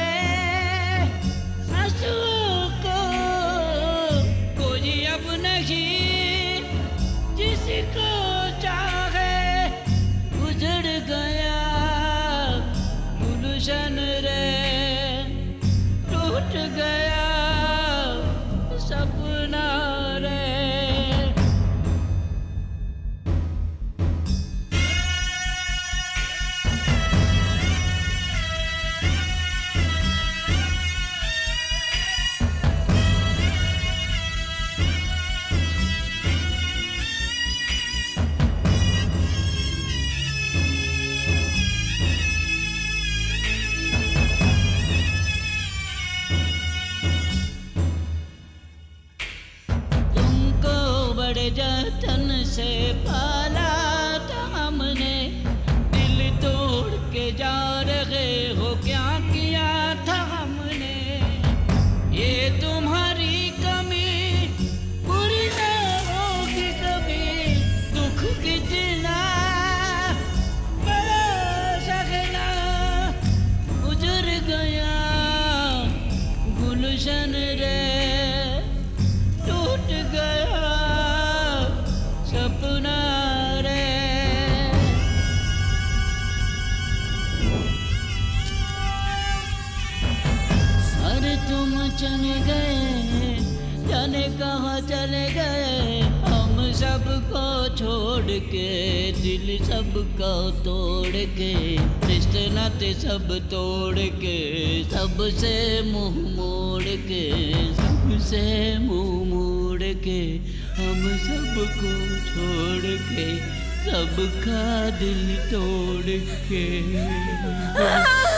आंसुओं को, कोई अब नहीं जिसको चाहे, उजड़ गया गुलशन रे, टूट गया सपना रे। जतन से पाला था हमने, तुम चले गए, जाने कहाँ चले गए। हम सबको छोड़ के, दिल सबका तोड़ के, रिश्ते नाते सब तोड़ के, सबसे मुंह मोड़ के, सबसे मुंह मोड़ के, हम सबको छोड़ के, सबका दिल तोड़ के।